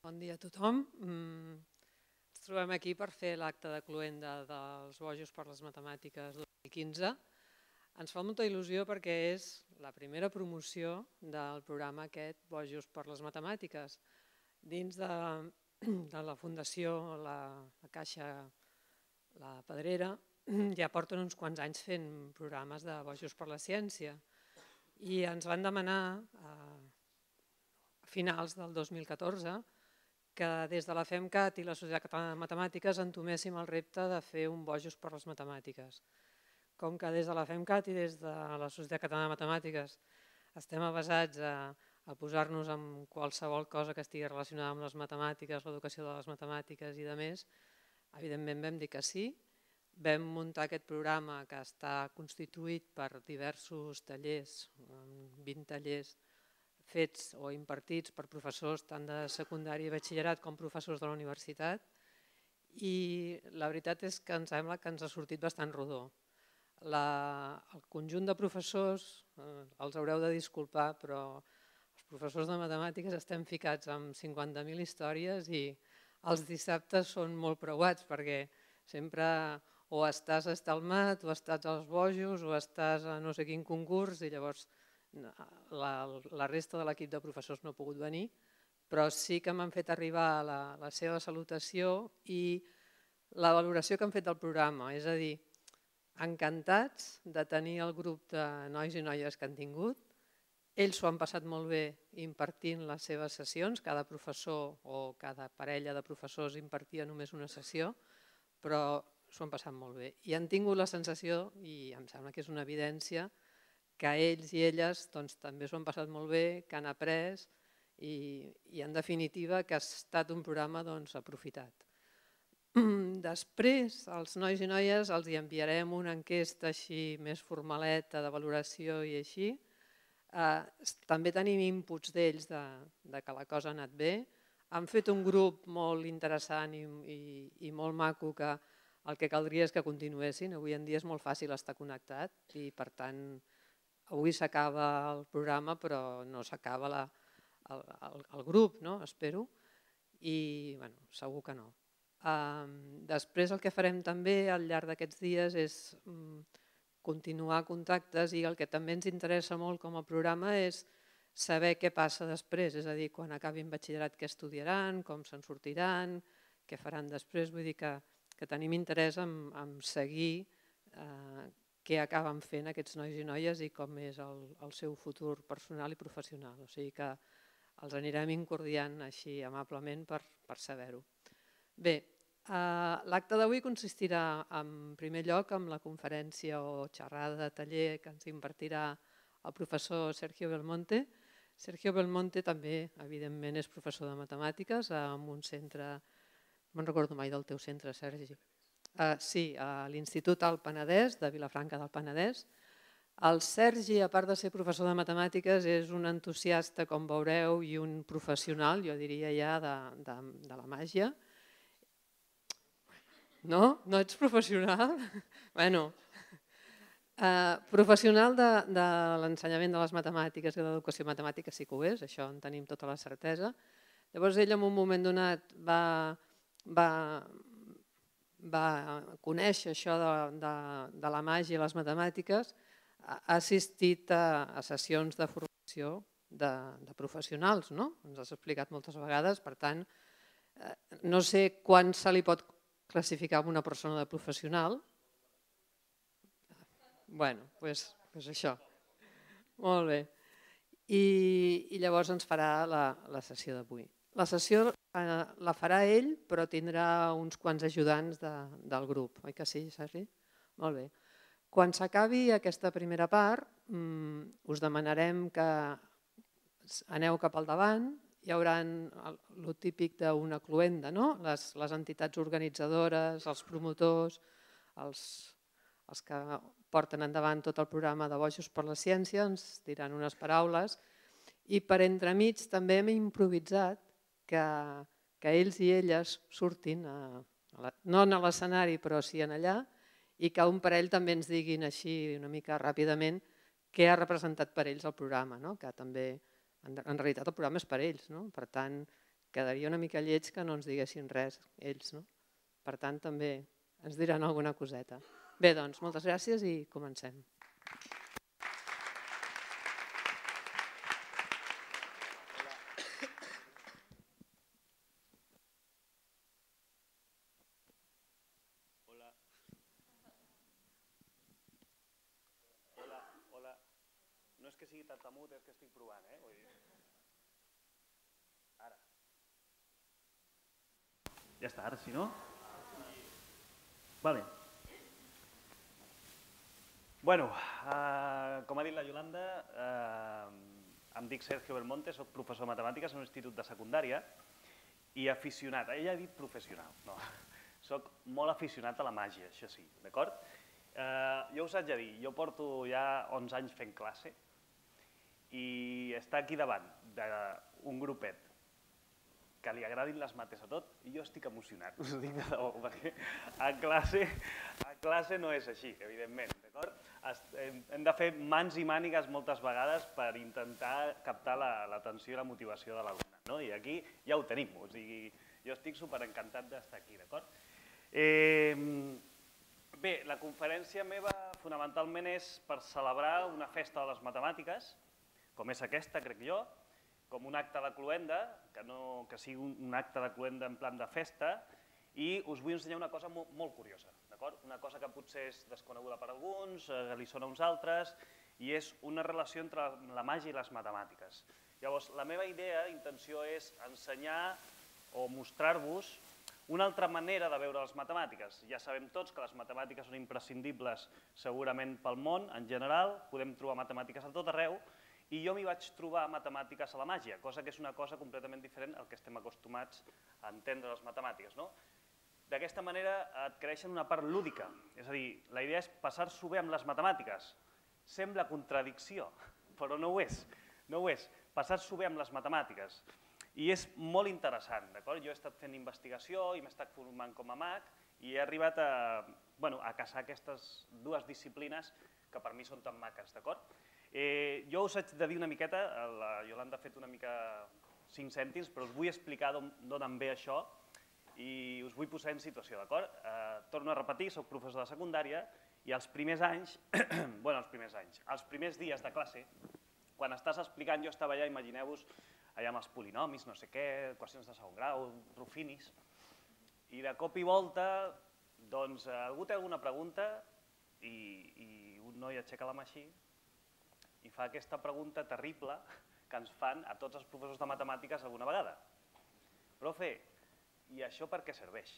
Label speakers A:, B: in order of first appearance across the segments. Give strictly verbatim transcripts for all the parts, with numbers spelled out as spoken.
A: Bon dia a tothom. Ens trobem aquí per fer l'acte de cloenda dels Bojos per les Matemàtiques dos mil quinze. Ens fa molta il·lusió perquè és la primera promoció del programa aquest Bojos per les Matemàtiques. Dins de, de la Fundació, la, la Caixa, la Pedrera, ja porten uns quants anys fent programes de Bojos per la Ciència i ens van demanar a finals del dos mil catorze que des de la FEMCAT i la Societat Catalana de Matemàtiques entoméssim el repte de fer un Bojos per les Matemàtiques. Com que des de la FEMCAT i des de la Societat Catalana de Matemàtiques estem avesats a, a posar-nos amb qualsevol cosa que estigui relacionada amb les matemàtiques, l'educació de les matemàtiques i de més, evidentment vam dir que sí. Vam muntar aquest programa que està constituït per diversos tallers, vint tallers, fets o impartits per professors tant de secundària i batxillerat com professors de la universitat, i la veritat és que ens sembla que ens ha sortit bastant rodó. La, el conjunt de professors, eh, els haureu de disculpar, però els professors de matemàtiques estem ficats amb cinquanta mil històries i els dissabtes són molt preuats perquè sempre o estàs a Estalmat, o estàs als Bojos, o estàs a no sé quin concurs i llavors La, la resta de l'equip de professors no ha pogut venir, però sí que m'han fet arribar la, la seva salutació i la valoració que han fet del programa, és a dir, encantats de tenir el grup de nois i noies que han tingut. Ells s'ho han passat molt bé impartint les seves sessions, cada professor o cada parella de professors impartia només una sessió, però s'ho han passat molt bé. I han tingut la sensació, i em sembla que és una evidència, que ells i elles doncs, també s'ho han passat molt bé, que han après i, i en definitiva que ha estat un programa doncs, aprofitat. Després, als nois i noies els hi enviarem una enquesta així més formaleta de valoració i així. Eh, també tenim inputs d'ells de, de que la cosa ha anat bé. Han fet un grup molt interessant i, i, i molt maco que el que caldria és que continuessin. Avui en dia és molt fàcil estar connectat i per tant avui s'acaba el programa però no s'acaba el, el, el grup, no? Espero, i bueno, segur que no. Um, després el que farem també al llarg d'aquests dies és um, continuar contactes i el que també ens interessa molt com a programa és saber què passa després, és a dir, quan acabin batxillerat què estudiaran, com se'n sortiran, què faran després, vull dir que, que tenim interès en, en seguir eh, què acaben fent aquests nois i noies i com és el, el seu futur personal i professional. O sigui que els anirem incordiant així amablement per, per saber-ho. Bé, eh, l'acte d'avui consistirà en primer lloc en la conferència o xerrada de taller que ens impartirà el professor Sergio Belmonte. Sergio Belmonte també, evidentment, és professor de matemàtiques en un centre, no me'n recordo mai del teu centre, Sergi. Uh, sí, a l'Institut Alt Penedès, de Vilafranca del Penedès. El Sergi, a part de ser professor de matemàtiques, és un entusiasta, com veureu, i un professional, jo diria ja, de, de, de la màgia. No? No ets professional? Bueno, uh, professional de, de l'ensenyament de les matemàtiques i de l'educació matemàtica sí que ho és, això en tenim tota la certesa. Llavors ell en un moment donat va... va va conèixer això de, de, de la màgia i les matemàtiques, ha assistit a, a sessions de formació de, de professionals, no? Ens has explicat moltes vegades, per tant, eh, no sé quan se li pot classificar una persona de professional. Bueno, doncs pues això. Molt bé. I, i llavors ens farà la, la sessió d'avui. La sessió eh, la farà ell, però tindrà uns quants ajudants de, del grup, oi que sí, Sergi? Molt bé. Quan s'acabi aquesta primera part, mmm, us demanarem que aneu cap al davant, hi haurà el típic d'una cloenda, no? Les, les entitats organitzadores, els promotors, els, els que porten endavant tot el programa de Bojos per la Ciència, ens diran unes paraules, i per entremig també hem improvisat que, que ells i elles surtin, a, a la, no a l'escenari però sí en allà, i que un parell també ens diguin així una mica ràpidament què ha representat per ells el programa, no? Que també, en, en realitat el programa és per ells, no? Per tant, quedaria una mica lleig que no ens diguessin res, ells, no? Per tant, també ens diran alguna coseta. Bé, doncs, moltes gràcies i comencem.
B: Hola. Hola, hola. No és que sigui tartamut, és que estic provant, eh? Vull dir... Ara. Ja està, ara si no? Vale. Bueno, uh, com ha dit la Yolanda, uh, em dic Sergio Belmonte, soc professor de matemàtiques en un institut de secundària i aficionat, ella ha dit professional, no, soc molt aficionat a la màgia, això sí, d'acord? Uh, jo us haig de dir, jo porto ja onze anys fent classe i estar aquí davant d'un grupet que li agradin les mates a tot, i jo estic emocionat, us ho dic de debò, perquè a classe, a classe no és així, evidentment, d'acord? Hem de fer mans i mànigues moltes vegades per intentar captar l'atenció i la motivació de l'alumnat, no? I aquí ja ho tenim, o sigui, jo estic superencantat d'estar aquí, d'acord? Eh, bé, la conferència meva fonamentalment és per celebrar una festa de les matemàtiques, com és aquesta, crec jo, com un acte de cloenda, que, no, que sigui un, un acte de cloenda en plan de festa, i us vull ensenyar una cosa molt, molt curiosa, d'acord? Una cosa que potser és desconeguda per alguns, eh, li sona a uns altres, i és una relació entre la màgia i les matemàtiques. Llavors, la meva idea, intenció, és ensenyar o mostrar-vos una altra manera de veure les matemàtiques. Ja sabem tots que les matemàtiques són imprescindibles segurament pel món en general, podem trobar matemàtiques a tot arreu, i jo m'hi vaig trobar matemàtiques a la màgia, cosa que és una cosa completament diferent al que estem acostumats a entendre les matemàtiques, no? D'aquesta manera adquireixen una part lúdica, és a dir, la idea és passar-s'ho bé amb les matemàtiques. Sembla contradicció, però no ho és, no ho és, passar-s'ho bé amb les matemàtiques. I és molt interessant, d'acord? Jo he estat fent investigació i m'he estat formant com a mag i he arribat a, bueno, a casar aquestes dues disciplines que per mi són tan maques, d'acord? Eh, jo us haig de dir una miqueta, la Yolanda ha fet una mica cinc cèntims, però us vull explicar d'on em ve això i us vull posar en situació, d'acord? Eh, torno a repetir, soc professor de secundària i els primers anys, bueno, els primers anys, els primers dies de classe, quan estàs explicant, jo estava allà, imagineu-vos, allà amb els polinomis, no sé què, equacions de segon grau, rufinis, i de cop i volta, doncs, algú té alguna pregunta i, i un noi aixeca la mà així i fa aquesta pregunta terrible que ens fan a tots els professors de matemàtiques alguna vegada. Profe, i això per què serveix?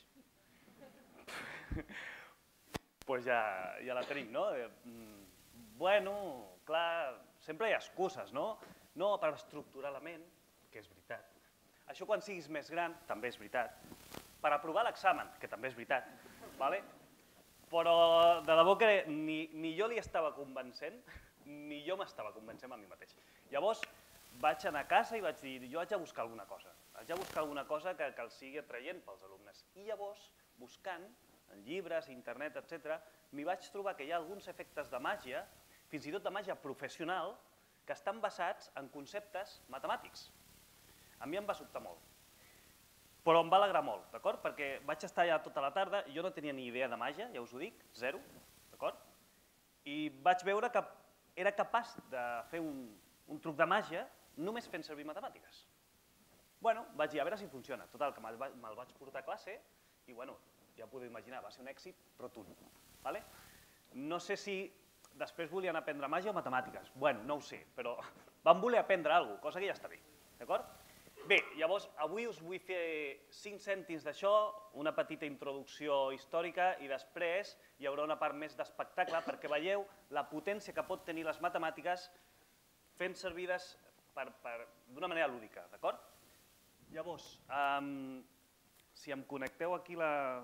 B: Doncs ja la tenim, no? Bueno, clar, sempre hi ha excuses, no? No, per estructurar la ment, que és veritat. Això quan siguis més gran, també és veritat. Per aprovar l'examen, que també és veritat. Però de debò que ni jo li estava convencent, ni jo m'estava convencent a mi mateix. Llavors vaig anar a casa i vaig dir, jo haig de buscar alguna cosa, haig de buscar alguna cosa que els sigui atraient pels alumnes. I llavors, buscant en llibres, internet, etcètera, m'hi vaig trobar que hi ha alguns efectes de màgia, fins i tot de màgia professional, que estan basats en conceptes matemàtics. A mi em va sobtar molt, però em va alegrar molt, d'acord? Perquè vaig estar allà tota la tarda i jo no tenia ni idea de màgia, ja us ho dic, zero, d'acord? I vaig veure que era capaç de fer un truc de màgia només fent servir matemàtiques. Bueno, vaig dir, a veure si funciona. Total, que me'l vaig portar a classe i, bueno, ja podeu imaginar, va ser un èxit rotund. No sé si després volien aprendre màgia o matemàtiques. Bueno, no ho sé, però van voler aprendre alguna cosa, cosa que ja està bé. D'acord? Bé, llavors, avui us vull fer cinc cèntims d'això, una petita introducció històrica i després hi haurà una part més d'espectacle perquè veieu la potència que pot tenir les matemàtiques fent servides d'una manera lúdica, d'acord? Llavors, si em connecteu aquí la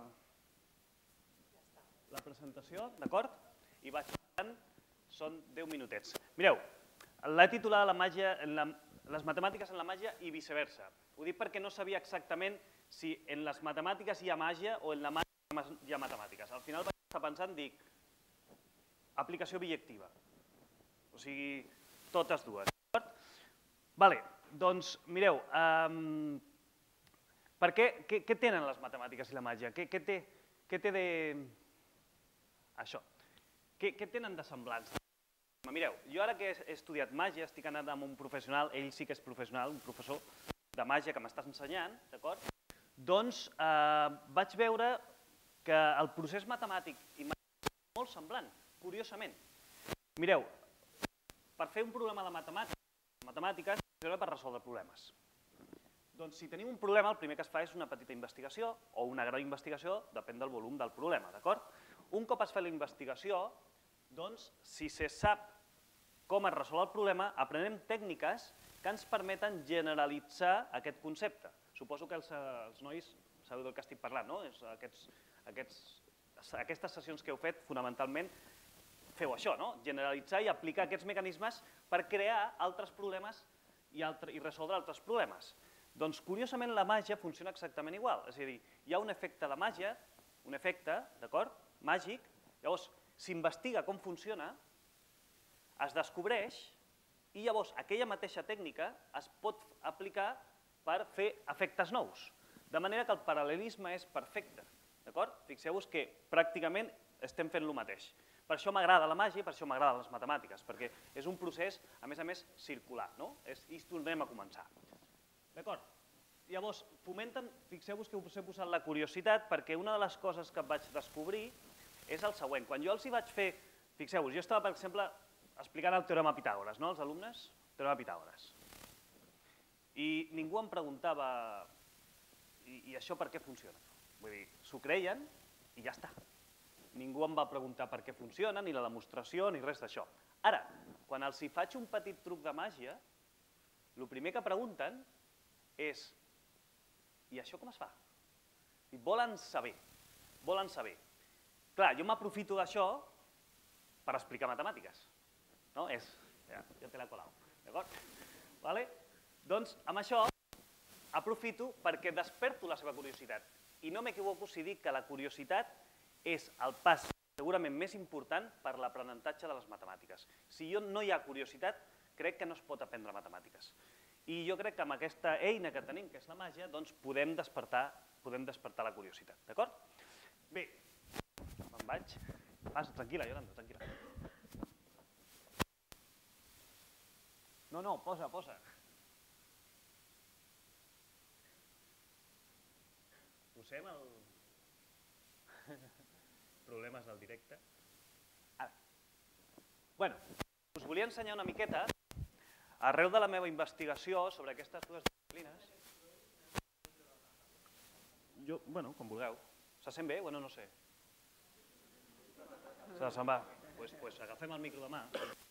B: presentació, d'acord? I vaig parlant, són deu minutets. Mireu, l'he titulat les matemàtiques en la màgia i viceversa. Ho dic perquè no sabia exactament si en les matemàtiques hi ha màgia o en la màgia hi ha matemàtiques. Al final vaig estar pensant, dic, aplicació bijectiva. O sigui, totes dues. Vale, doncs, mireu, Per què, què, què tenen les matemàtiques i la màgia? Què, què, té, què té de... Això. Què, què tenen de semblants? Mireu, jo ara que he estudiat màgia, estic anant amb un professional, ell sí que és professional, un professor de màgia que m'està ensenyant, d'acord? Doncs eh, vaig veure que el procés matemàtic i màgic és molt semblant, curiosament. Mireu, per fer un problema de matemàtiques, matemàtiques funciona per resoldre problemes. Doncs si tenim un problema, el primer que es fa és una petita investigació o una gran investigació, depèn del volum del problema, d'acord? Un cop es fa la investigació, doncs, si se sap com es resol el problema, aprenem tècniques que ens permeten generalitzar aquest concepte. Suposo que els, els nois sabeu del que estic parlant, no? Aquests, aquests, aquestes sessions que heu fet, fonamentalment, feu això, no? Generalitzar i aplicar aquests mecanismes per crear altres problemes i, altre, i resoldre altres problemes. Doncs, curiosament, la màgia funciona exactament igual. És a dir, hi ha un efecte de màgia, un efecte, d'acord, màgic, llavors s'investiga com funciona, es descobreix i llavors aquella mateixa tècnica es pot aplicar per fer efectes nous. De manera que el paral·lelisme és perfecte, d'acord? Fixeu-vos que pràcticament estem fent el mateix. Per això m'agrada la màgia i per això m'agraden les matemàtiques, perquè és un procés, a més a més, circular, no? I tornem a començar. D'acord? Llavors, fomenten, fixeu-vos que us he posat la curiositat, perquè una de les coses que vaig descobrir és el següent. Quan jo els hi vaig fer, fixeu-vos, jo estava, per exemple, explicant el teorema Pitàgores, no, els alumnes? Teorema Pitàgores. I ningú em preguntava, i, i això per què funciona? Vull dir, s'ho creien i ja està. Ningú em va preguntar per què funciona, ni la demostració, ni res d'això. Ara, quan els hi faig un petit truc de màgia, el primer que pregunten és, i això com es fa? I volen saber, volen saber. Clar, jo m'aprofito d'això per explicar matemàtiques. No? És, ja, ja te l'he colat, d'acord? Vale? Doncs amb això aprofito perquè desperto la seva curiositat. I no m'equivoco si dic que la curiositat és el pas segurament més important per l'aprenentatge de les matemàtiques. Si no hi ha curiositat, crec que no es pot aprendre matemàtiques. I jo crec que amb aquesta eina que tenim, que és la màgia, doncs podem despertar, podem despertar la curiositat, d'acord? Bé, me'n vaig. Passa, tranquil·la, Yolanda, tranquil·la. No, no, posa, posa. Posem el... problemes del directe. Ara. Bueno, us volia ensenyar una miqueta, arreu de la meva investigació sobre aquestes dues disciplines. Jo, bueno, com vulgueu. Se sent bé? Bueno, no sé. Se se'n va. Doncs pues, agafem el micro de mà.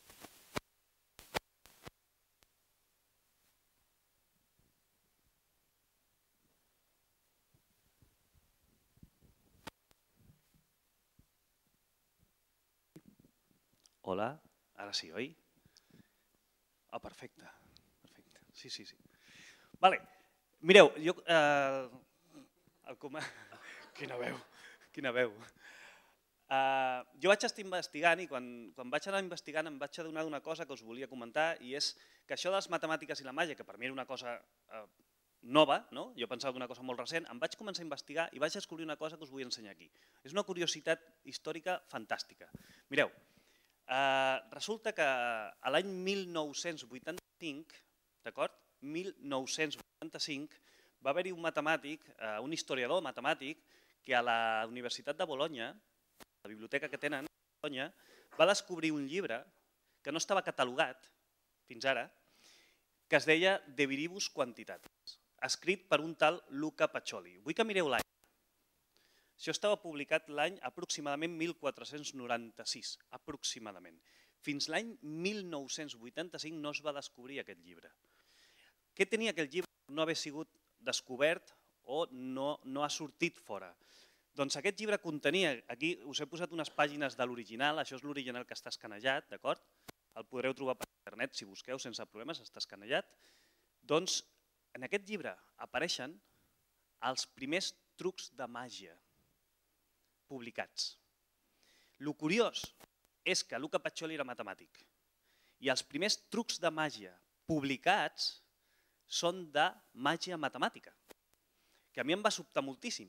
B: Hola, ara sí, oi? Ah, perfecte, perfecte. Sí, sí, sí. Vale, mireu, jo... Eh, el com... Quina veu, quina veu. Uh, jo vaig estar investigant i quan, quan vaig anar investigant em vaig adonar d'una cosa que us volia comentar i és que això de les matemàtiques i la màgia, que per mi era una cosa uh, nova, no? Jo pensava que una cosa molt recent, em vaig començar a investigar i vaig descobrir una cosa que us vull ensenyar aquí. És una curiositat històrica fantàstica. Mireu, uh, resulta que a l'any mil nou-cents vuitanta-cinc, d'acord? mil nou-cents vuitanta-cinc va haver-hi un matemàtic, uh, un historiador matemàtic, que a la Universitat de Bologna, la biblioteca que tenen a Bologna, va descobrir un llibre que no estava catalogat fins ara, que es deia De Viribus Quantitatis, escrit per un tal Luca Pacioli. Vull que mireu l'any. Això estava publicat l'any aproximadament mil quatre-cents noranta-sis, aproximadament. Fins l'any mil nou-cents vuitanta-cinc no es va descobrir aquest llibre. Què tenia aquell llibre per no haver sigut descobert o no, no ha sortit fora? Doncs aquest llibre contenia, aquí us he posat unes pàgines de l'original, això és l'original que està escanejat, d'acord? El podreu trobar per internet si busqueu sense problemes, està escanejat. Doncs en aquest llibre apareixen els primers trucs de màgia publicats. El curiós és que Luca Pacioli era matemàtic i els primers trucs de màgia publicats són de màgia matemàtica.
C: que a mi em va sobtar moltíssim.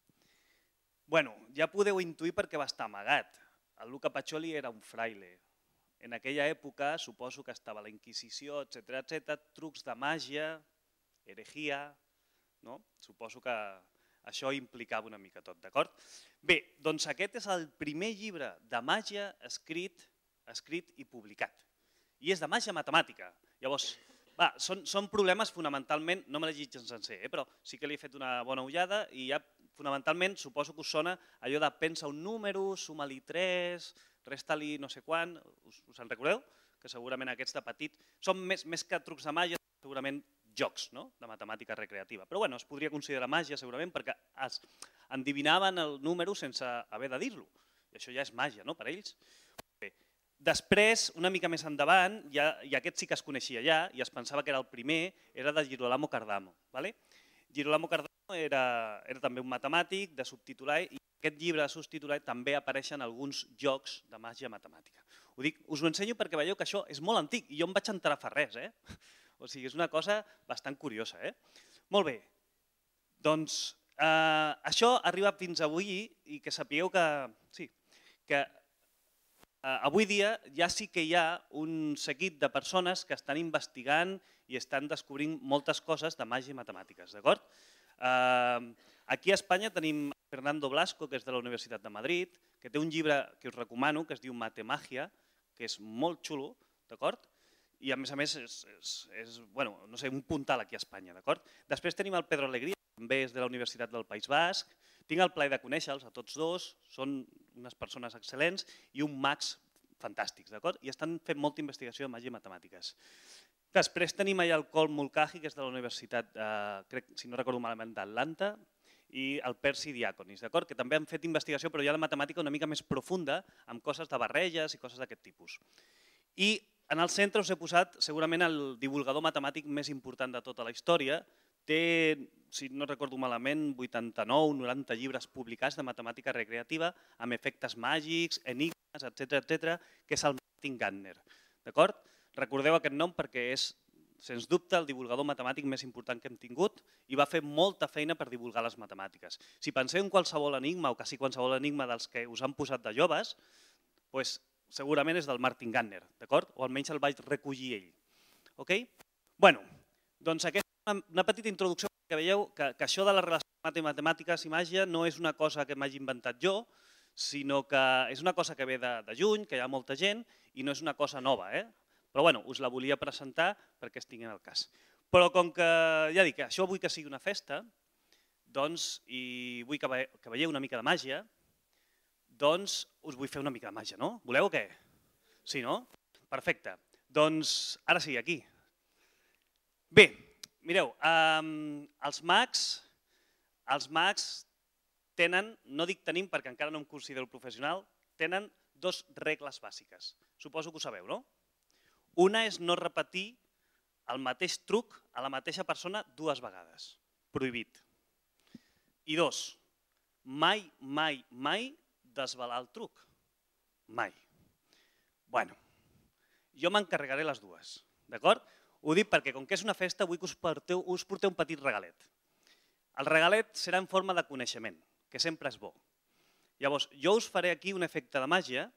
C: Bueno, ja podeu intuir per què va estar amagat. El Luca Pacioli era un fraile. En aquella època suposo que estava la Inquisició, etcètera, etcètera, trucs de màgia, heregia, no? Suposo que això implicava una mica tot, d'acord? Bé, doncs aquest és el primer llibre de màgia escrit, escrit i publicat. I és de màgia matemàtica. Llavors, va, són, són problemes fonamentalment, no me l'he llegit sencer, eh, però sí que li he fet una bona ullada i ja fonamentalment suposo que us sona allò de pensa un número, suma-li tres, resta-li no sé quan, us, us en recordeu? Que segurament aquests de petit són més, més que trucs de màgia, segurament jocs, no? De matemàtica recreativa. Però bueno, es podria considerar màgia segurament perquè es endevinaven el número sense haver de dir-lo. I això ja és màgia, no?, per ells. Bé. Després, una mica més endavant, ja, i aquest sí que es coneixia ja, i es pensava que era el primer, era de Girolamo Cardano. Vale? Girolamo Cardano era, era també un matemàtic de subtitular i en aquest llibre de subtitular també apareixen alguns jocs de màgia matemàtica. Ho dic, us ho ensenyo perquè veieu que això és molt antic i jo em vaig enterar fa res, eh? O sigui, és una cosa bastant curiosa, eh? Molt bé, doncs eh, això ha arribat fins avui i que sapigueu que, sí, que eh, avui dia ja sí que hi ha un seguit de persones que estan investigant i estan descobrint moltes coses de màgia i matemàtiques, d'acord? Eh, aquí a Espanya tenim Fernando Blasco, que és de la Universitat de Madrid, que té un llibre que us recomano, que es diu Matemagia, que és molt xulo, d'acord? I a més a més és, és, és bueno, no sé, un puntal aquí a Espanya, d'acord? Després tenim el Pedro Alegría, que també és de la Universitat del País Basc. Tinc el plaer de conèixer-los a tots dos, són unes persones excel·lents i un mags fantàstics, d'acord? I estan fent molta investigació de màgia i matemàtiques. Després tenim allà el Col Mulcahy, que és de la Universitat, eh, crec, si no recordo malament, d'Atlanta, i el Percy Diaconis, d'acord? Que també han fet investigació, però ja la matemàtica una mica més profunda, amb coses de barreges i coses d'aquest tipus. I en el centre us he posat segurament el divulgador matemàtic més important de tota la història. Té, si no recordo malament, vuitanta-nou o noranta llibres publicats de matemàtica recreativa amb efectes màgics, enigmes, etcètera, etcètera, que és el Martin Gardner. D'acord? Recordeu aquest nom perquè és, sens dubte, el divulgador matemàtic més important que hem tingut i va fer molta feina per divulgar les matemàtiques. Si penseu en qualsevol enigma o quasi qualsevol enigma dels que us han posat de joves, doncs segurament és del Martin Gardner, d'acord? O almenys el vaig recollir ell. Ok? Bueno, doncs aquesta és una petita introducció que veieu que, que això de la relació entre matemàtiques i màgia no és una cosa que m'hagi inventat jo, sinó que és una cosa que ve de, de juny, que hi ha molta gent i no és una cosa nova, eh? Però bueno, us la volia presentar perquè es tinguin el cas. Però com que, ja dic, això vull que sigui una festa, doncs, i vull que, ve, que veieu una mica de màgia, doncs us vull fer una mica de màgia, no? Voleu o què? Sí, no? Perfecte. Doncs ara sí, aquí. Bé, mireu, eh, els mags, els mags tenen, no dic tenim perquè encara no em considero professional, tenen dos regles bàsiques. Suposo que ho sabeu, no? Una és no repetir el mateix truc a la mateixa persona dues vegades. Prohibit. I dos, mai, mai, mai desvelar el truc. Mai. Bueno, jo m'encarregaré les dues, d'acord? Ho dic perquè com que és una festa vull que us porteu, us porteu un petit regalet. El regalet serà en forma de coneixement, que sempre és bo. Llavors, jo us faré aquí un efecte de màgia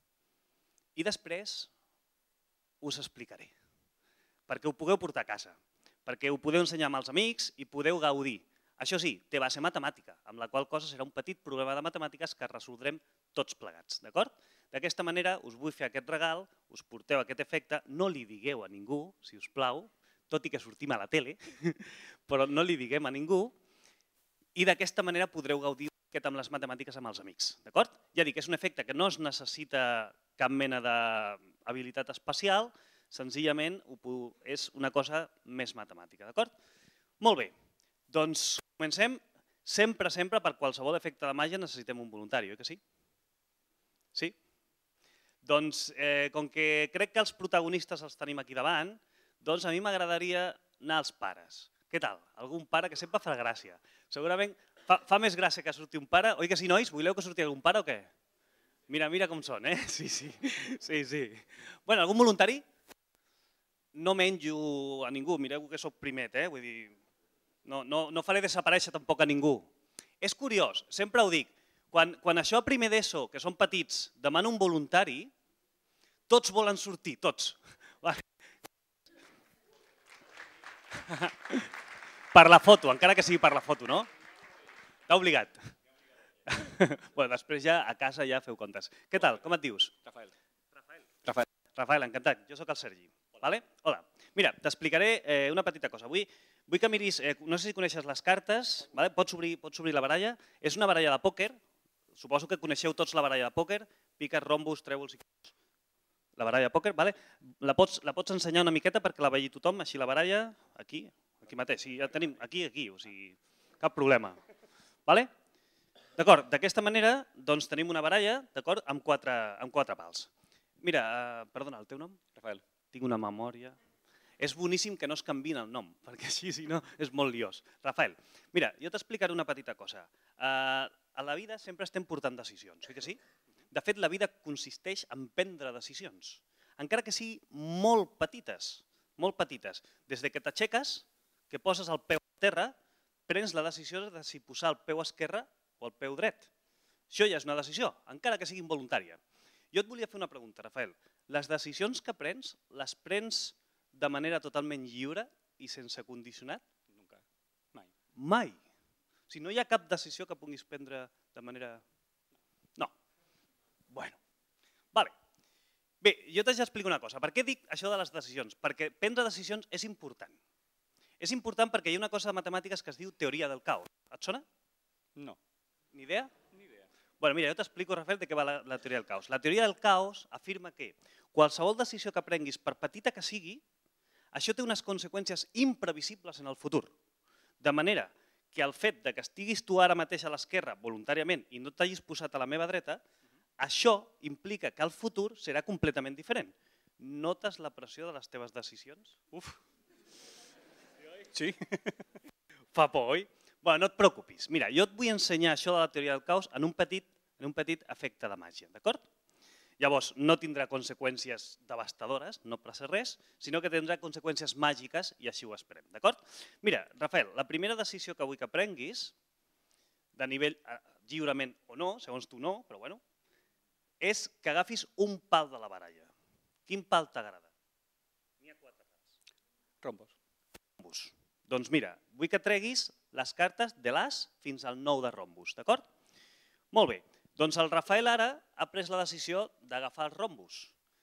C: i després us explicaré, perquè ho pugueu portar a casa, perquè ho podeu ensenyar amb els amics i podeu gaudir. Això sí, té base matemàtica, amb la qual cosa serà un petit problema de matemàtiques que resoldrem tots plegats, d'acord? D'aquesta manera us vull fer aquest regal, us porteu aquest efecte, no li digueu a ningú, si us plau, tot i que sortim a la tele, però no li diguem a ningú, i d'aquesta manera podreu gaudir amb les matemàtiques amb els amics, d'acord? Ja dic, és un efecte que no es necessita cap mena d'habilitat especial, senzillament és una cosa més matemàtica, d'acord? Molt bé, doncs comencem. Sempre, sempre, per qualsevol efecte de màgia necessitem un voluntari, oi que sí? Sí? Doncs, com que crec que els protagonistes els tenim aquí davant, doncs a mi m'agradaria anar als pares. Què tal? Algun pare que sempre fa gràcia. Segurament fa més gràcia que surti un pare. Oi que sí, nois? Voleu que surti algun pare o què? Mira, mira com són, eh? Sí, sí. Sí, sí. Bueno, algun voluntari? No menjo a ningú, mireu que soc primet, eh? Vull dir, No, no, no faré desaparèixer tampoc a ningú. És curiós, sempre ho dic, quan, quan això a primer d'ESO, que són petits, demana un voluntari, tots volen sortir, tots. Per la foto, encara que sigui per la foto, no? T'ha obligat. Bueno, després ja a casa ja feu comptes. Què tal? Com et dius?
D: Rafael.
C: Rafael.
D: Rafael.
C: Rafael, encantat. Jo sóc el Sergi. Vale? Hola. Mira, t'explicaré eh, una petita cosa. Avui vull que miris, eh, no sé si coneixes les cartes, vale? pots, obrir, pots obrir la baralla. És una baralla de pòquer, suposo que coneixeu tots la baralla de pòquer, piques, rombos, trèvols i creus. La baralla de pòquer, vale? la, pots, la pots ensenyar una miqueta perquè la vegi tothom, així la baralla, aquí, aquí mateix, sí, ja tenim aquí, aquí, o sigui, cap problema. Vale? D'acord, d'aquesta manera doncs, tenim una baralla amb, quatre, amb quatre pals. Mira, eh, perdona, el teu nom?
D: Rafael.
C: Tinc una memòria. És boníssim que no es canviïn el nom, perquè així, si no, és molt liós. Rafael, mira, jo t'explicaré una petita cosa. Uh, a la vida sempre estem portant decisions, oi que sí? De fet, la vida consisteix en prendre decisions, encara que sigui molt petites, molt petites. Des de que t'aixeques, que poses el peu a terra, prens la decisió de si posar el peu esquerre o el peu dret. Això ja és una decisió, encara que sigui involuntària. Jo et volia fer una pregunta, Rafael. Les decisions que prens, les prens de manera totalment lliure i sense condicionat?
D: Nunca. Mai.
C: Mai. O sigui, no hi ha cap decisió que puguis prendre de manera... No. Bueno. Vale. Bé, jo t'haig d'explicar una cosa. Per què dic això de les decisions? Perquè prendre decisions és important. És important perquè hi ha una cosa de matemàtiques que es diu teoria del caos. Et sona?
D: No.
C: Ni idea?
D: Ni idea.
C: Bueno, mira, jo t'explico, Rafael, de què va la, la teoria del caos. La teoria del caos afirma que qualsevol decisió que prenguis, per petita que sigui, això té unes conseqüències imprevisibles en el futur. De manera que el fet de que estiguis tu ara mateix a l'esquerra voluntàriament i no t'hagis posat a la meva dreta, això implica que el futur serà completament diferent. Notes la pressió de les teves decisions? Uf. Sí? Fa por, oi? Bueno, no et preocupis. Mira, jo et vull ensenyar això de la teoria del caos en un petit, en un petit efecte de màgia, d'acord? Llavors, no tindrà conseqüències devastadores, no passa res, sinó que tindrà conseqüències màgiques i així ho esperem, d'acord? Mira, Rafael, la primera decisió que vull que prenguis, de nivell lliurement o no, segons tu no, però bueno, és que agafis un pal de la baralla. Quin pal t'agrada? N'hi ha quatre pals.
D: Rombos.
C: Rombos. Doncs mira, vull que treguis les cartes de l'as fins al nou de rombos, d'acord? Molt bé. Doncs el Rafael ara ha pres la decisió d'agafar els rombos.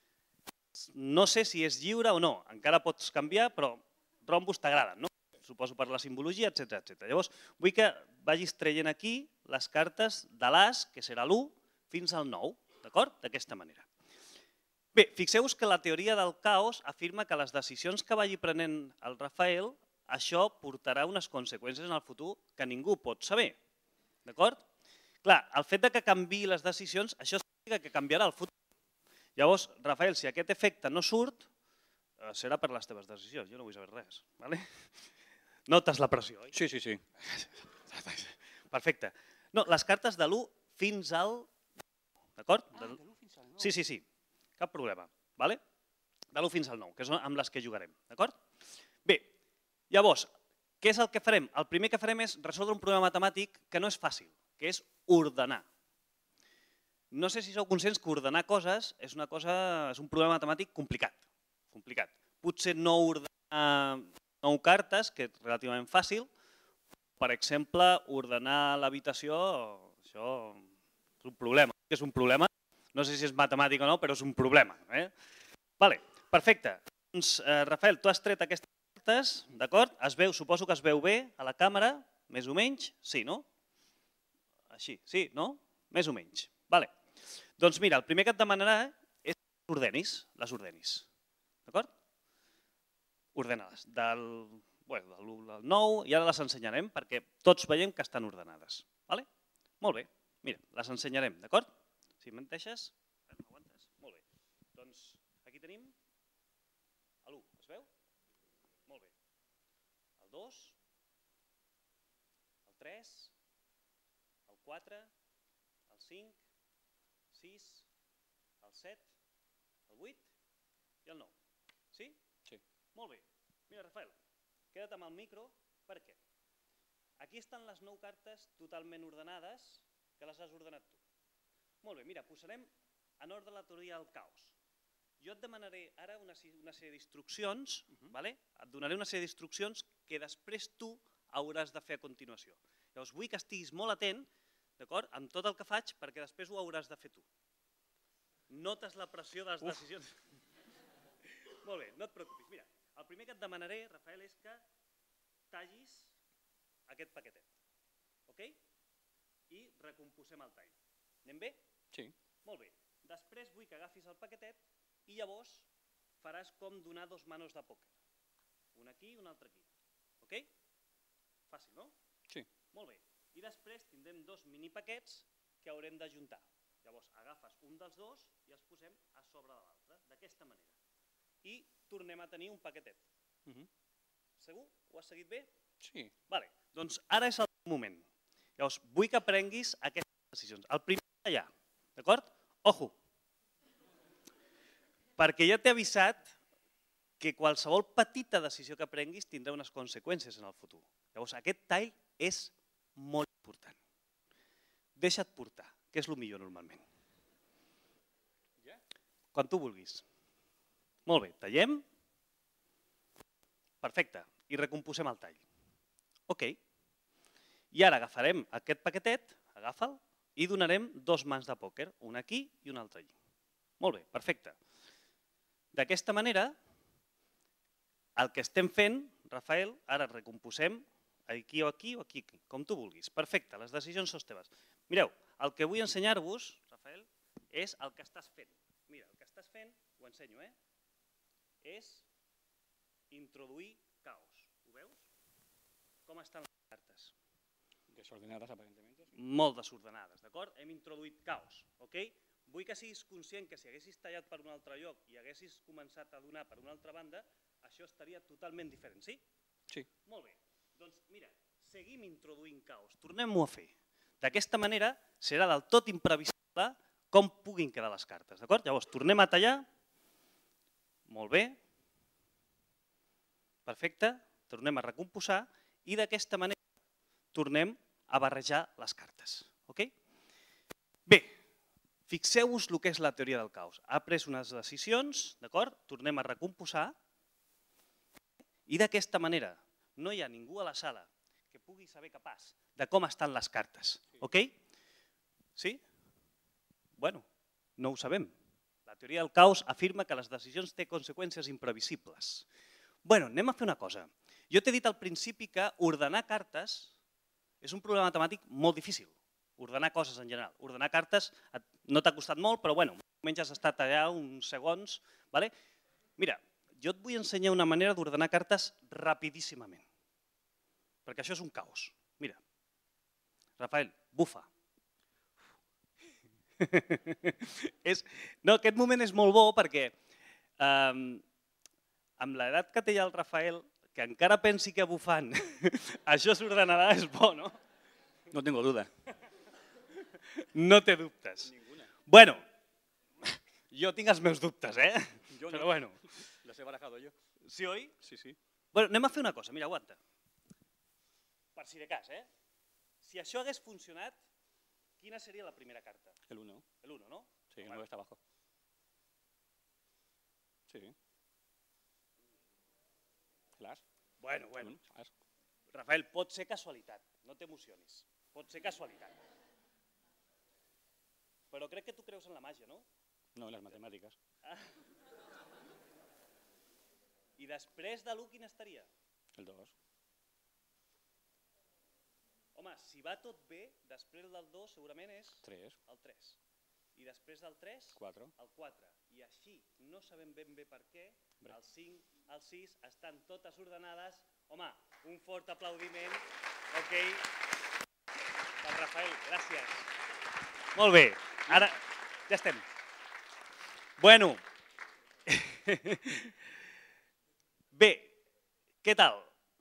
C: No sé si és lliure o no, encara pots canviar, però rombos t'agraden, no? Suposo per la simbologia, etcètera, etcètera. Llavors, vull que vagis traient aquí les cartes de l'as, que serà l'u, fins al nou, d'acord? D'aquesta manera. Bé, fixeu-vos que la teoria del caos afirma que les decisions que vagi prenent el Rafael, això portarà unes conseqüències en el futur que ningú pot saber, d'acord? Clar, el fet que canviï les decisions, això significa que canviarà el futur. Llavors, Rafael, si aquest efecte no surt, serà per les teves decisions. Jo no vull saber res. Notes la pressió, oi?
D: Sí, sí, sí.
C: Perfecte. No, les cartes de l'u fins al... D'acord?
D: Ah, de l'u fins al nou.
C: Sí, sí, sí. Cap problema. De l'u fins al nou, que són amb les que jugarem. D'acord? Bé, llavors, què és el que farem? El primer que farem és resoldre un problema matemàtic que no és fàcil, que és ordenar. No sé si sou conscients que ordenar coses és una cosa, és un problema matemàtic complicat. complicat. Potser no ordenar nou cartes, que és relativament fàcil. Per exemple, ordenar l'habitació, això és un problema. És un problema. No sé si és matemàtic o no, però és un problema. Eh? Vale, perfecte. Doncs, eh, Rafael, tu has tret aquestes cartes, d'acord? Es veu, suposo que es veu bé a la càmera, més o menys. Sí, no? Així, sí, no? Més o menys. Vale. Doncs mira, el primer que et demanarà és que ordenis, les ordenis. D'acord? Ordena-les. Del, bueno, del u al nou, i ara les ensenyarem perquè tots veiem que estan ordenades. Vale? Molt bé. Mira, les ensenyarem, d'acord? Si me'n deixes, m'aguantes? Molt bé. Doncs aquí tenim l'u, es veu? Molt bé. El dos, el tres, el quatre, el cinc, el sis, el set, el vuit i el nou. Sí?
D: Sí.
C: Molt bé. Mira, Rafael, queda't amb el micro. Per què? Aquí estan les nou cartes totalment ordenades, que les has ordenat tu. Molt bé, mira, posarem en ordre la teoria del caos. Jo et demanaré ara una sèrie d'instruccions, et donaré una sèrie d'instruccions que després tu hauràs de fer a continuació. Llavors vull que estiguis molt atent, d'acord, amb tot el que faig, perquè després ho hauràs de fer tu. Notes la pressió de les decisions? Molt bé, no et preocupis. Mira, el primer que et demanaré, Rafael, és que tallis aquest paquetet. Ok? I recomposem el tall. Anem bé?
D: Sí.
C: Molt bé. Després vull que agafis el paquetet i llavors faràs com donar dos manos de pòquer. Un aquí i un altre aquí. Ok? Fàcil, no?
D: Sí.
C: Molt bé. I després tindrem dos mini paquets que haurem d'ajuntar. Llavors agafes un dels dos i els posem a sobre de l'altre, d'aquesta manera. I tornem a tenir un paquetet. Segur? Ho has seguit bé?
D: Sí.
C: Vale. Doncs ara és el moment. Llavors vull que prenguis aquestes decisions. El primer allà, d'acord? Ojo! Perquè ja t'he avisat que qualsevol petita decisió que prenguis tindrà unes conseqüències en el futur. Llavors aquest tall és molt important. Deixa't portar, que és el millor normalment. Quan tu vulguis. Molt bé, tallem. Perfecte. I recomposem el tall. Ok. I ara agafarem aquest paquetet, agafa'l, i donarem dos mans de pòquer, una aquí i una altra allí. Molt bé, perfecte. D'aquesta manera, el que estem fent, Rafael, ara recomposem aquí o aquí o aquí, com tu vulguis. Perfecte, les decisions són teves. Mireu, el que vull ensenyar-vos, Rafael, és el que estàs fent. Mira, el que estàs fent, ho ensenyo, eh? És introduir caos. Ho veus? Com estan les cartes?
D: Desordenades, aparentemente.
C: Molt desordenades, d'acord? Hem introduït caos, ok? Vull que siguis conscient que si haguessis tallat per un altre lloc i haguessis començat a donar per una altra banda, això estaria totalment diferent, sí?
D: Sí.
C: Molt bé. Doncs mira, seguim introduint caos. Tornem-ho a fer. D'aquesta manera serà del tot imprevisible com puguin quedar les cartes, d'acord? Llavors, tornem a tallar. Molt bé. Perfecte. Tornem a recomposar i d'aquesta manera tornem a barrejar les cartes. Bé, fixeu-vos el que és la teoria del caos. Ha pres unes decisions, d'acord? Tornem a recomposar i d'aquesta manera no hi ha ningú a la sala que pugui saber capaç de com estan les cartes. Ok? Sí? Bueno, no ho sabem. La teoria del caos afirma que les decisions tenen conseqüències imprevisibles. Bueno, anem a fer una cosa. Jo t'he dit al principi que ordenar cartes és un problema matemàtic molt difícil. Ordenar coses en general. Ordenar cartes no t'ha costat molt, però bueno, almenys has estat allà uns segons. Mira, jo et vull ensenyar una manera d'ordenar cartes rapidíssimament. Perquè això és un caos. Mira, Rafael, bufa. No, aquest moment és molt bo perquè amb l'edat que té ja el Rafael, que encara pensi que bufant això s'ordenarà és bo, no?
D: No tengo duda.
C: No té dubtes.
D: Ninguna.
C: Bueno, jo tinc els meus dubtes, eh?
D: Jo
C: Però
D: no.
C: bueno.
D: Las he barajado yo.
C: Sí, oi?
D: Sí, sí.
C: Bueno, anem a fer una cosa, mira, aguanta. Per si de cas, eh? Si això hagués funcionat, quina seria la primera carta?
D: El uno.
C: El uno, no?
D: Sí, el nueve está abajo. Sí. El as.
C: Bueno, bueno.
D: Un as.
C: Rafael, pot ser casualitat, no t'emocionis. Pot ser casualitat. Però crec que tu creus en la màgia, no?
D: No, en las matemáticas.
C: I després de l'u, quin estaria?
D: El dos.
C: Home, si va tot bé, després del dos segurament és
D: Tres.
C: el tres. I després del tres,
D: Cuatro.
C: el quatre. I així, no sabem ben bé per què, el cinc, el sis, estan totes ordenades. Home, un fort aplaudiment. Ok. Del Rafael, gràcies. Molt bé, ara ja estem. Bueno. Bé, què tal?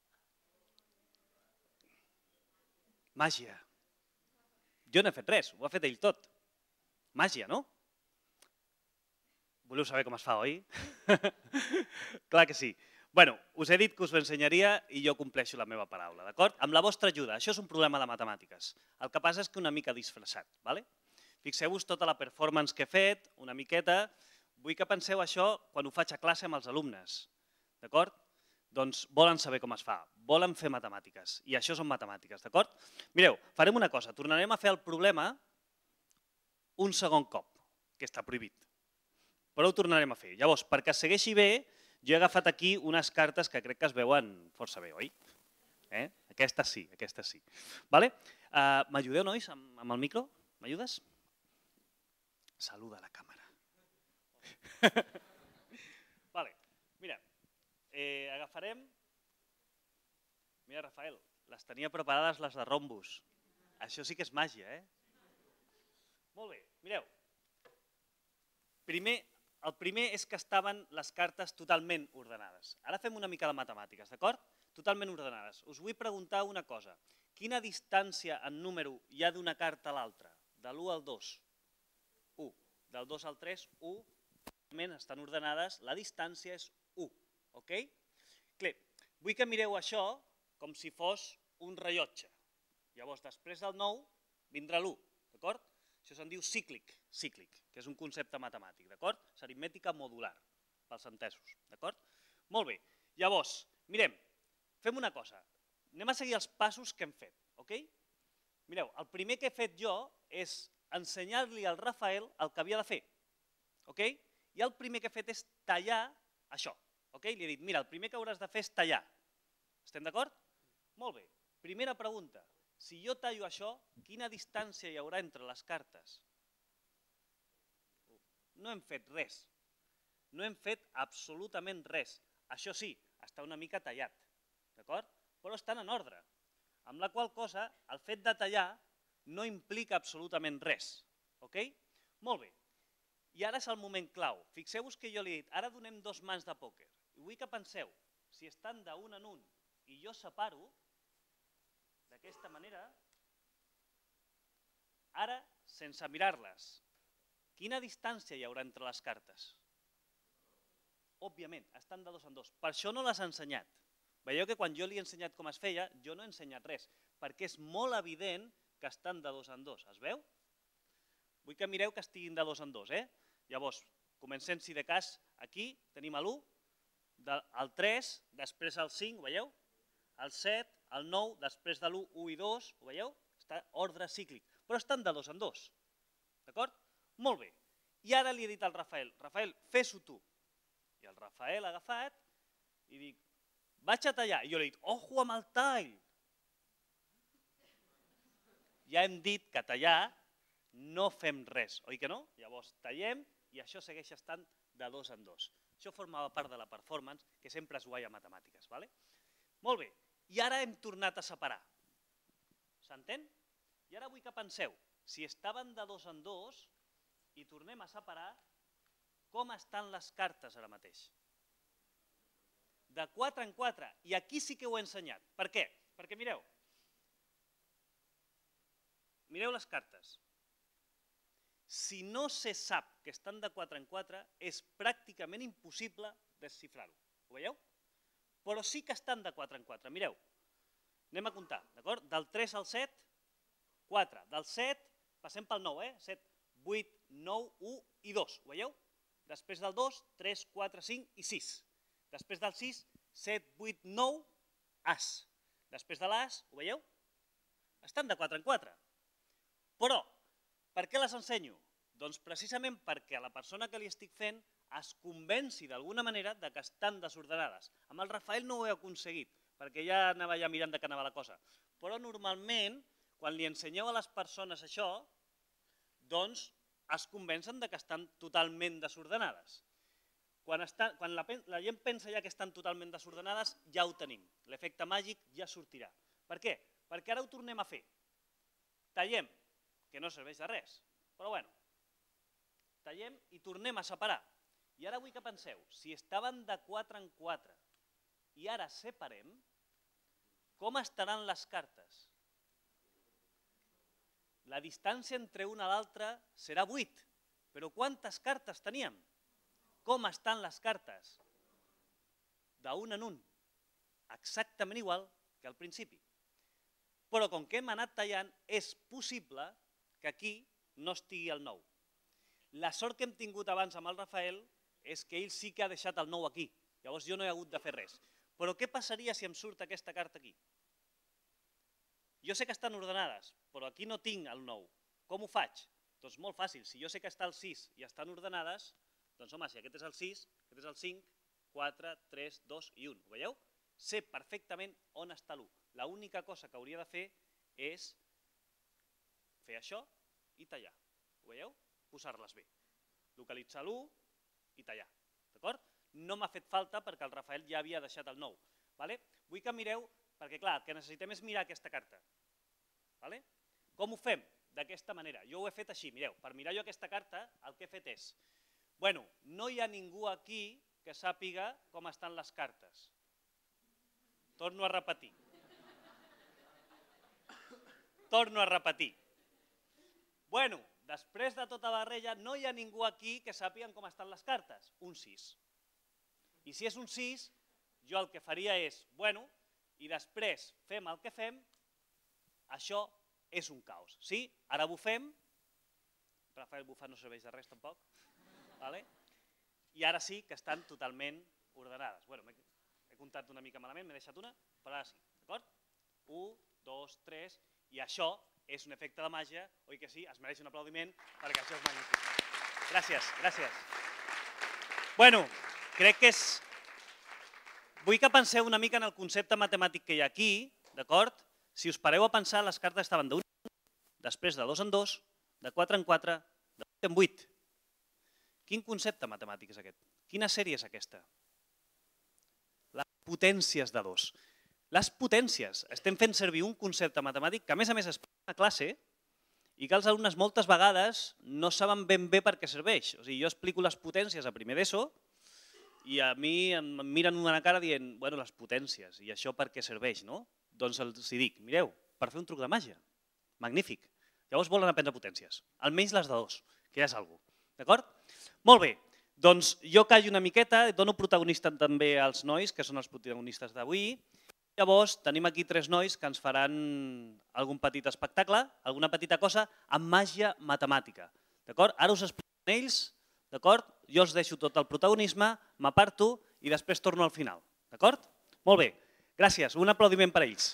C: Màgia. Jo no he fet res, ho ha fet ell tot. Màgia, no? Voleu saber com es fa, oi? Clar que sí. Bueno, us he dit que us ho ensenyaria i jo compleixo la meva paraula, d'acord? Amb la vostra ajuda. Això és un problema de matemàtiques. El que passa és que una mica disfressat, d'acord? Fixeu-vos tota la performance que he fet, una miqueta. Vull que penseu això quan ho faig a classe amb els alumnes, d'acord? Doncs volen saber com es fa, volen fer matemàtiques, i això són matemàtiques, d'acord? Mireu, farem una cosa, tornarem a fer el problema un segon cop, que està prohibit, però ho tornarem a fer. Llavors, perquè es segueixi bé, jo he agafat aquí unes cartes que crec que es veuen força bé, oi? Aquestes sí, aquestes sí. M'ajudeu, nois, amb el micro? M'ajudes? Saluda a la càmera. Mira, agafarem... Mira, Rafael, les tenia preparades les de rombos. Això sí que és màgia, eh? Molt bé, mireu. El primer és que estaven les cartes totalment ordenades. Ara fem una mica de matemàtiques, d'acord? Totalment ordenades. Us vull preguntar una cosa. Quina distància en número hi ha d'una carta a l'altra? De l'u al dos? u. Del dos al tres, u. Estan ordenades, la distància és u. Ok? Vull que mireu això com si fos un rellotge. Llavors, després del nou, vindrà l'u. D'acord? Això se'n diu cíclic, cíclic, que és un concepte matemàtic, d'acord? És aritmètica modular, pels entesos, d'acord? Molt bé. Llavors, mirem, fem una cosa. Anem a seguir els passos que hem fet, ok? Mireu, el primer que he fet jo és ensenyar-li al Rafael el que havia de fer, ok? I el primer que he fet és tallar això, ok? Li he dit, mira, el primer que hauràs de fer és tallar. Estem d'acord? Molt bé. Primera pregunta. Si jo tallo això, quina distància hi haurà entre les cartes? No hem fet res. No hem fet absolutament res. Això sí, està una mica tallat, d'acord? Però estan en ordre. Amb la qual cosa, el fet de tallar no implica absolutament res. Ok? Molt bé. I ara és el moment clau. Fixeu-vos que jo li he dit, ara donem dos mans de pòquer. I vull que penseu, si estan d'un en un i jo separo, d'aquesta manera, ara, sense mirar-les, quina distància hi haurà entre les cartes? Òbviament, estan de dos en dos. Per això no les he ensenyat. Veieu que quan jo li he ensenyat com es feia, jo no he ensenyat res, perquè és molt evident que estan de dos en dos. Es veu? Vull que mireu que estiguin de dos en dos. Llavors, comencem, si de cas, aquí tenim l'u, el tres, després el cinc, ho veieu? El set, el nou, després de l'u, u i dos, ho veieu? Està ordre cíclic, però estan de dos en dos. D'acord? Molt bé. I ara li he dit al Rafael, Rafael, fes-ho tu. I el Rafael ha agafat i dic, vaig a tallar. I jo li he dit, ojo amb el tall. Ja hem dit que tallar no fem res, oi que no? Llavors tallem i això segueix estant de dos en dos. Això formava part de la performance, que sempre és guai a matemàtiques. Molt bé. I ara hem tornat a separar. S'entén? I ara vull que penseu, si estaven de dos en dos i tornem a separar, com estan les cartes ara mateix? De quatre en quatre. I aquí sí que ho he ensenyat. Per què? Perquè mireu. Mireu les cartes. Si no se sap que estan de quatre en quatre, és pràcticament impossible desxifrar-ho. Ho veieu? Però sí que estan de quatre en quatre. Mireu, anem a comptar, d'acord? Del tres al set, quatre. Del set, passem pel nou, eh? set, vuit, nou, u i dos, ho veieu? Després del dos, tres, quatre, cinc i sis. Després del sis, set, vuit, nou, as. Després de l'as, ho veieu? Estan de quatre en quatre. Però, per què les ensenyo? Doncs precisament perquè la persona que li estic fent es convenci d'alguna manera que estan desordenades. Amb el Rafael no ho he aconseguit, perquè ja anava ja mirant de què anava la cosa. Però normalment, quan li ensenyeu a les persones això, doncs es convencen que estan totalment desordenades. Quan la gent pensa ja que estan totalment desordenades, ja ho tenim. L'efecte màgic ja sortirà. Per què? Perquè ara ho tornem a fer. Tallem, que no serveix de res, però bueno, tallem i tornem a separar. I ara vull que penseu, si estaven de quatre en quatre i ara separem, com estaran les cartes? La distància entre una i l'altra serà vuit, però quantes cartes teníem? Com estan les cartes? d'un en un, exactament igual que al principi. Però com que hem anat tallant, és possible que aquí no estigui el nou. La sort que hem tingut abans amb el Rafael és que ell sí que ha deixat el nou aquí. Llavors jo no he hagut de fer res. Però què passaria si em surt aquesta carta aquí? Jo sé que estan ordenades, però aquí no tinc el nou. Com ho faig? Doncs molt fàcil. Si jo sé que està el sis i estan ordenades, doncs home, si aquest és el sis, aquest és el cinc, quatre, tres, dos i un. Ho veieu? Sé perfectament on està l'u. L'única cosa que hauria de fer és fer això i tallar. Ho veieu? Posar-les bé. Localitzar l'u i tallar. D'acord? No m'ha fet falta perquè el Rafael ja havia deixat el nou. Vull que mireu, perquè clar, el que necessitem és mirar aquesta carta. Com ho fem? D'aquesta manera. Jo ho he fet així, mireu, per mirar jo aquesta carta el que he fet és, bueno, no hi ha ningú aquí que sàpiga com estan les cartes. Torno a repetir. Torno a repetir. Bueno, després de tota barreja, no hi ha ningú aquí que sàpiga com estan les cartes. Un sis. I si és un sis, jo el que faria és, bueno, i després fem el que fem, això és un caos. Sí? Ara bufem. Rafael bufar no serveix de res tampoc. I ara sí que estan totalment ordenades. Bueno, he comptat una mica malament, m'he deixat una, però ara sí. D'acord? un, dos, tres, i això és un efecte de màgia, oi que sí? Es mereix un aplaudiment perquè això és magnífic. Gràcies, gràcies. Bueno, crec que és... Vull que penseu una mica en el concepte matemàtic que hi ha aquí, d'acord? Si us pareu a pensar, les cartes estaven d'un en un, després de dos en dos, de quatre en quatre, de vuit en vuit. Quin concepte matemàtic és aquest? Quina sèrie és aquesta? Les potències de dos. Les potències. Estem fent servir un concepte matemàtic que a més a més es parla a classe i que els alumnes moltes vegades no saben ben bé per què serveix. O sigui, jo explico les potències a primer d'ESO i a mi em miren una cara dient, bueno, les potències, i això per què serveix, no? Doncs els dic, mireu, per fer un truc de màgia. Magnífic. Llavors volen aprendre potències. Almenys les de dos, que ja és alguna cosa. D'acord? Molt bé. Doncs jo callo una miqueta, dono protagonista també als nois, que són els protagonistes d'avui. Llavors tenim aquí tres nois que ens faran algun petit espectacle, alguna petita cosa, amb màgia matemàtica. D'acord? Ara us expliquen ells, d'acord? Jo els deixo tot el protagonisme, m'aparto i després torno al final. D'acord? Molt bé. Gràcies. Un aplaudiment per a ells.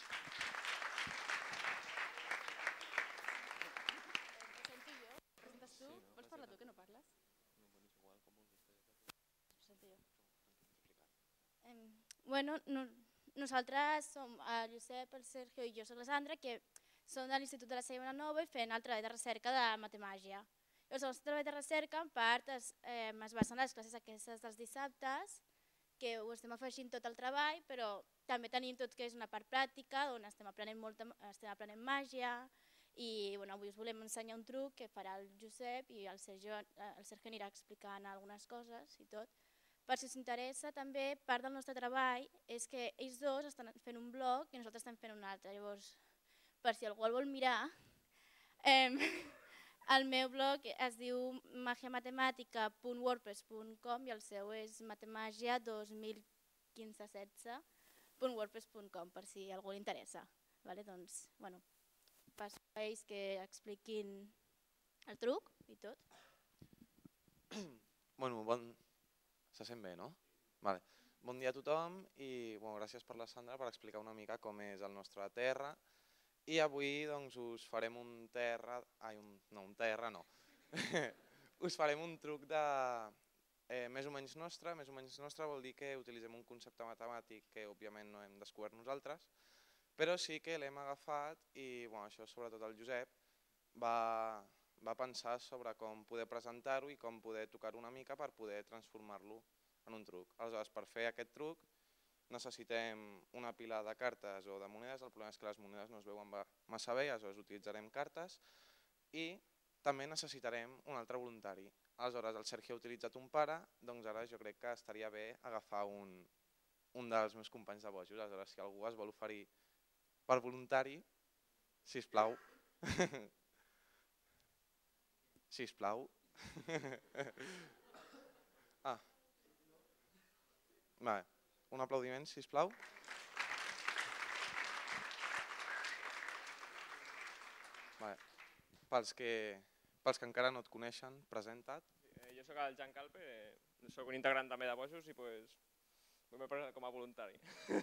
E: Bueno, nosaltres som el Josep, el Sergio i jo soc la Sandra, que som de l'Institut de la Cella Bonanova i fent el treball de recerca de matemàgia. El nostre treball de recerca, en part, es basa en les classes aquestes dels dissabtes, que ho estem afegint tot el treball, però també tenim tot que és una part pràctica, on estem aprenent màgia, i avui us volem ensenyar un truc que farà el Josep i el Sergio anirà explicant algunes coses i tot. Per si us interessa, també part del nostre treball és que ells dos estan fent un blog i nosaltres estem fent un altre. Llavors, per si algú el vol mirar, el meu blog es diu magiamatemàtica punt wordpress punt com i el seu és matemagia dos mil quinze setze punt wordpress punt com, per si algú li interessa. Doncs, bueno, passo a ells que expliquin el truc i tot.
F: Bueno, bon... Se sent bé, no? Vale. Bon dia a tothom i bueno, gràcies per la Sandra per explicar una mica com és el nostre terra. I avui doncs, us farem un terra... Ai, un... no, un terra no. Us farem un truc de eh, més o menys nostre. Més o menys nostre vol dir que utilitzem un concepte matemàtic que òbviament no hem descobert nosaltres, però sí que l'hem agafat i bueno, això sobretot el Josep va... va pensar sobre com poder presentar-ho i com poder tocar-ho una mica per poder transformar-lo en un truc. Aleshores, per fer aquest truc necessitem una pila de cartes o de monedes. El problema és que les monedes no es veuen massa bé, aleshores utilitzarem cartes i també necessitarem un altre voluntari. Aleshores, el Sergi ha utilitzat un pare, doncs ara jo crec que estaria bé agafar un, un dels meus companys de bojos. Aleshores, si algú es vol oferir per voluntari, sisplau. Sisplau. Ah. Vale. un aplaudiment, sisplau. Vale. Pels que, pels que encara no et coneixen, presenta't.
G: Eh, jo sóc el Jan Calpe, eh, sóc un integrant també de Bojos i pues, m'he presentat com a voluntari.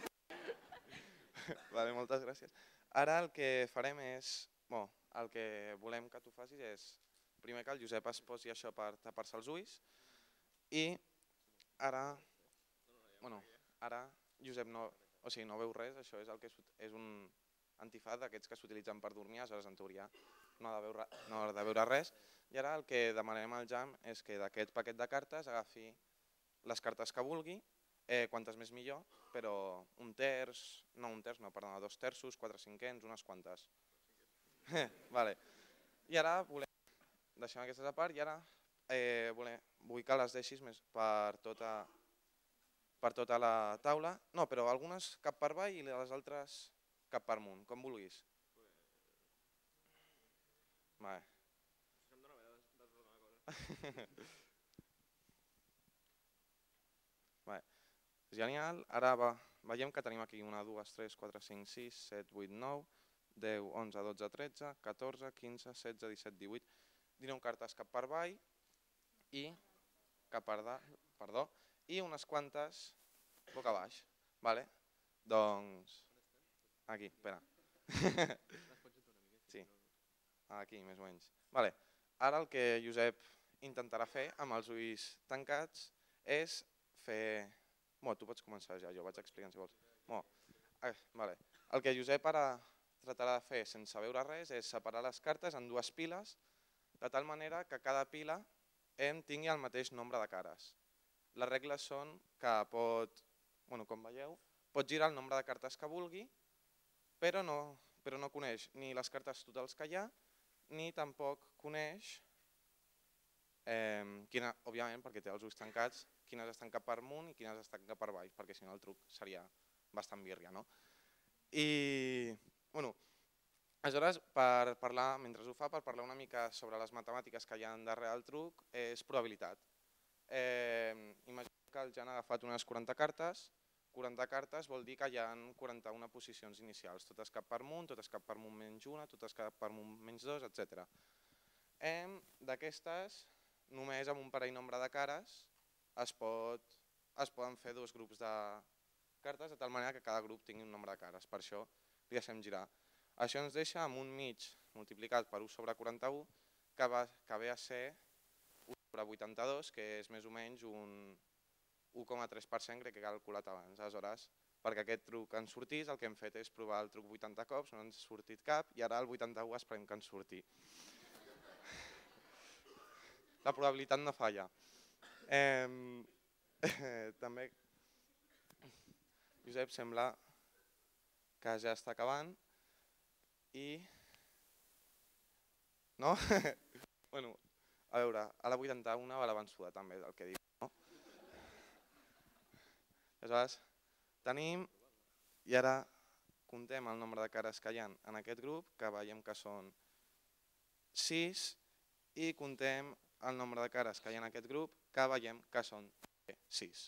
F: Vale, moltes gràcies. Ara el que farem és, bueno, el que volem que tu facis és, primer que el Josep es posi això per tapar-se els ulls i ara, bueno, ara Josep no, o sigui, no veu res, això és, el que és un antifaz d'aquests que s'utilitzen per dormir, aleshores en teoria no ha de veure, no ha de veure res. I ara el que demanem al Jam és que d'aquest paquet de cartes agafi les cartes que vulgui, eh, quantes més millor, però un terç, no un terç, no, perdona, dos terços, quatre cinquens, unes quantes. Vale. I ara volem, deixem aquestes a part, i ara eh, volem, vull que les deixis més per tota, per tota la taula. No, però algunes cap per avall i les altres cap per amunt, com vulguis. Vale. Vale. Genial, ara va, veiem que tenim aquí una, dues, tres, quatre, cinc, sis, set, vuit, nou, deu, onze, dotze, tretze, catorze, quinze, setze, disset, divuit, dinou cartes cap per avall i cap per dalt, perdó, i unes quantes boca baix, vale? Doncs, aquí, espera. Sí, aquí més o menys. Vale. Ara el que Josep intentarà fer amb els ulls tancats és fer... Bueno, tu pots començar ja, jo vaig explicant si vols. Bueno, eh, vale. El que Josep ara tratarà de fer sense veure res és separar les cartes en dues piles de tal manera que cada pila em tingui el mateix nombre de cares. Les regles són que pot, bueno, com veieu, pot girar el nombre de cartes que vulgui, però no, però no coneix ni les cartes totals que hi ha, ni tampoc coneix, eh, quina, òbviament, perquè té els ulls tancats, quines estan cap per amunt i quines estan cap per avall, perquè si no el truc seria bastant birria, no? I, bueno, aleshores, per parlar, mentre ho fa, per parlar una mica sobre les matemàtiques que hi ha darrere el truc, és probabilitat. Eh, imagina que el Jan ha agafat unes quaranta cartes, quaranta cartes vol dir que hi ha quaranta-una posicions inicials, totes cap per amunt, totes cap per amunt menys una, totes cap per amunt menys dos, etcètera. D'aquestes, només amb un parell nombre de cares es, pot, es poden fer dos grups de cartes de tal manera que cada grup tingui un nombre de cares, per això li deixem girar. Això ens deixa amb un mig multiplicat per u sobre quaranta-u que, va, que ve a ser u sobre vuitanta-dos, que és més o menys un u coma tres per cent, crec que he calculat abans. Aleshores, perquè aquest truc ens sortís, el que hem fet és provar el truc vuitanta cops, no ens ha sortit cap, i ara el vuitanta-u esperem que ens surti. La probabilitat no falla. Eh, eh, també, Josep, sembla que ja està acabant i... No? Bueno, a veure, a la vuitanta-una va la vençuda també, del que diu. No? Aleshores, tenim, i ara comptem el nombre de cares que hi ha en aquest grup, que veiem que són sis, i comptem el nombre de cares que hi ha en aquest grup, que veiem que són sis.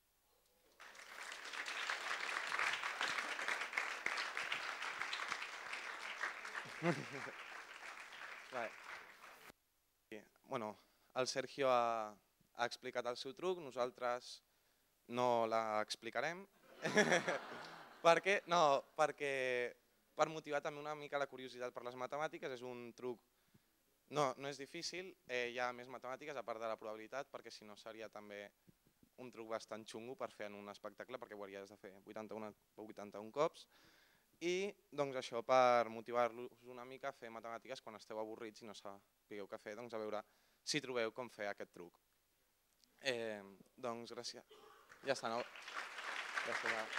F: Bueno, el Sergio ha, ha explicat el seu truc, nosaltres no l'explicarem, perquè, no, perquè per motivar també una mica la curiositat per les matemàtiques, és un truc, no, no és difícil, eh, hi ha més matemàtiques a part de la probabilitat, perquè si no seria també un truc bastant xungo per fer en un espectacle, perquè ho hauries de fer vuitanta-un cops, i doncs això, per motivar-los una mica a fer matemàtiques quan esteu avorrits i no sapigueu què fer, doncs a veure si trobeu com fer aquest truc. Eh, doncs gràcies. Ja està, no? Gràcies a...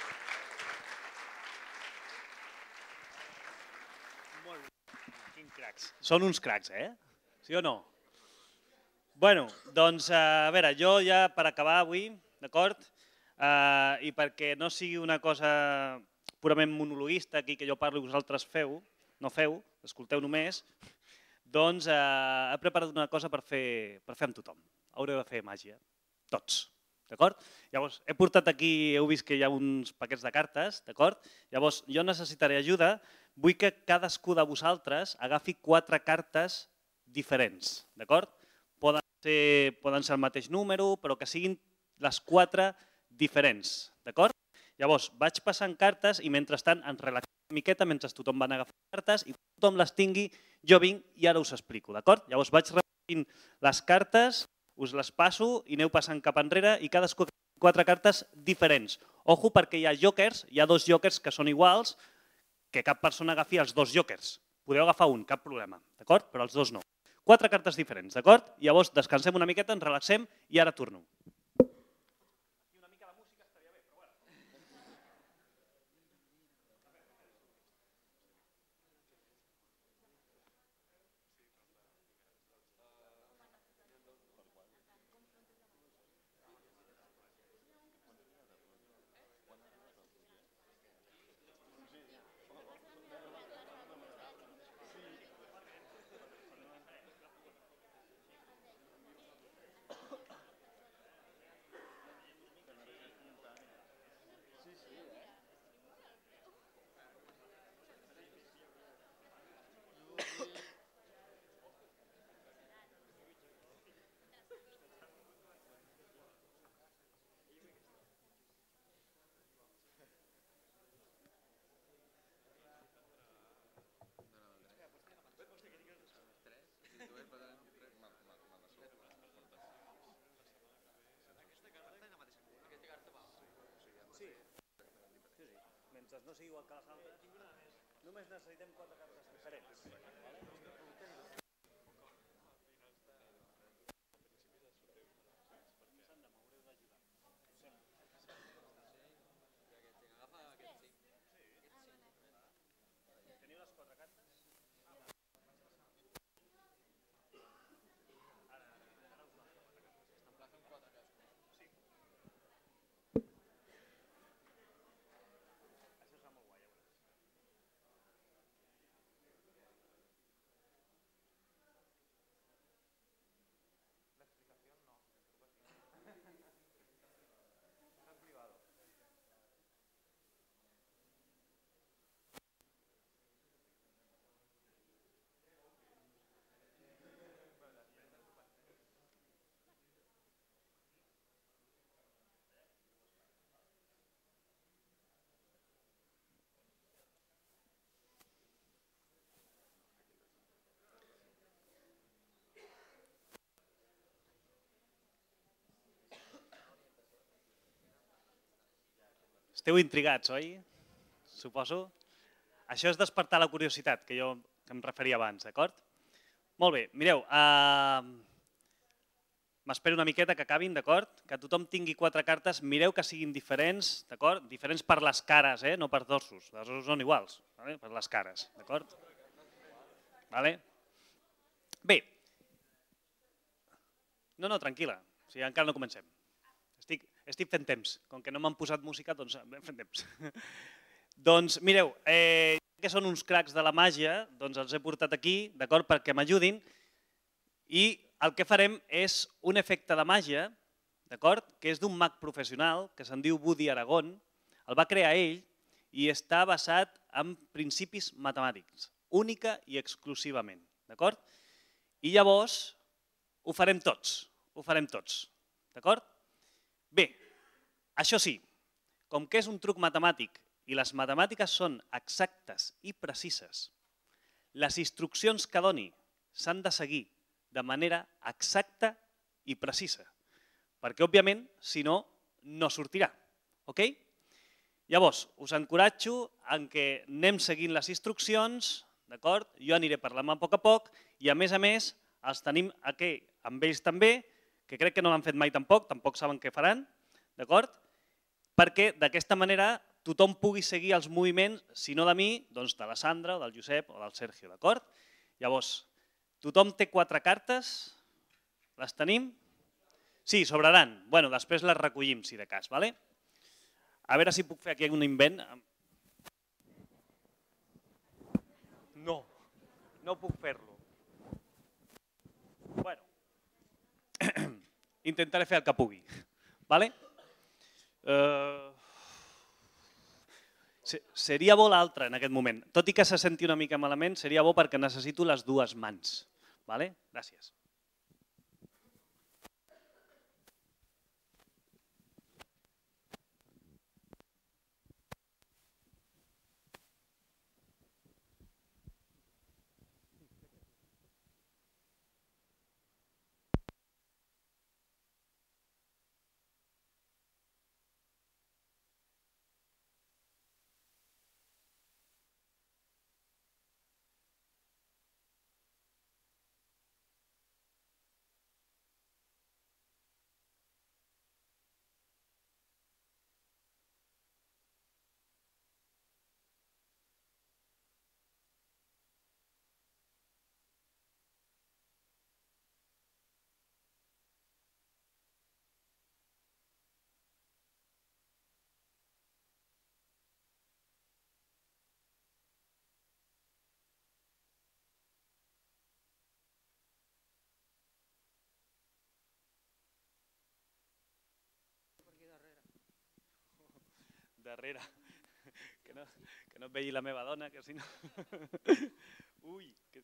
C: Molt bé. Quins cracs. Són uns cracs, eh? Sí o no? Bueno, doncs, a veure, jo ja per acabar avui, d'acord? Uh, I perquè no sigui una cosa purament monologuista, aquí que jo parlo i vosaltres feu, no feu, escolteu només, doncs uh, he preparat una cosa per fer, per fer amb tothom. Haureu de fer màgia, tots. d'acord? Llavors, he portat aquí, heu vist que hi ha uns paquets de cartes, d'acord? Llavors, jo necessitaré ajuda, vull que cadascú de vosaltres agafi quatre cartes diferents, d'acord? Poden ser, poden ser el mateix número, però que siguin les quatre diferents, d'acord? Llavors, vaig passant cartes i mentrestant ens relaxem una miqueta mentre tothom va agafant cartes i tothom les tingui, jo vinc i ara us explico, d'acord? Llavors vaig repartint les cartes, us les passo i aneu passant cap enrere i cadascú quatre cartes diferents. Ojo perquè hi ha jokers, hi ha dos jokers que són iguals, que cap persona agafi els dos jokers. Podeu agafar un, cap problema, d'acord? Però els dos no. Quatre cartes diferents, d'acord? Llavors descansem una miqueta, ens relaxem i ara torno. Mentre no sigui igual que les altres, només necessitem quatre cartes diferents. Teniu les quatre cartes? Esteu intrigats, oi? Suposo. Això és despertar la curiositat, que jo em referia abans, d'acord? Molt bé, mireu, uh, m'espero una miqueta que acabin, d'acord? Que tothom tingui quatre cartes, mireu que siguin diferents, d'acord? Diferents per les cares, eh? No per dorsos, els dorsos són iguals, vale? Per les cares, d'acord? Vale? Bé, no, no, tranquil·la, o sigui, encara no comencem. Estic, estic fent temps, com que no m'han posat música, doncs fent temps. Doncs mireu, eh, que són uns cracs de la màgia, doncs els he portat aquí, d'acord, perquè m'ajudin, i el que farem és un efecte de màgia, d'acord, que és d'un mag professional, que se'n diu Woody Aragon, el va crear ell i està basat en principis matemàtics, única i exclusivament, d'acord? I llavors ho farem tots, ho farem tots, d'acord? Bé, això sí, com que és un truc matemàtic i les matemàtiques són exactes i precises, les instruccions que doni s'han de seguir de manera exacta i precisa, perquè, òbviament, si no, no sortirà. Ok? Llavors, us encoratjo en què anem seguint les instruccions, d'acord? Jo aniré parlant a poc a poc i, a més a més, els tenim aquí amb ells també, que crec que no l'han fet mai tampoc, tampoc saben què faran, d'acord? Perquè d'aquesta manera tothom pugui seguir els moviments, si no de mi, doncs de la Sandra, o del Josep o del Sergio, d'acord? Llavors, tothom té quatre cartes, les tenim? Sí, sobraran. Bueno, després les recollim, si de cas, vale? A veure si puc fer aquí un invent. No, no puc fer-lo. Bueno, intentaré fer el que pugui. Vale? Uh... Seria bo l'altre en aquest moment. Tot i que se senti una mica malament, seria bo perquè necessito les dues mans. Vale? Gràcies. Darrere, que no, que no et vegi la meva dona, que si no... Ui! Que...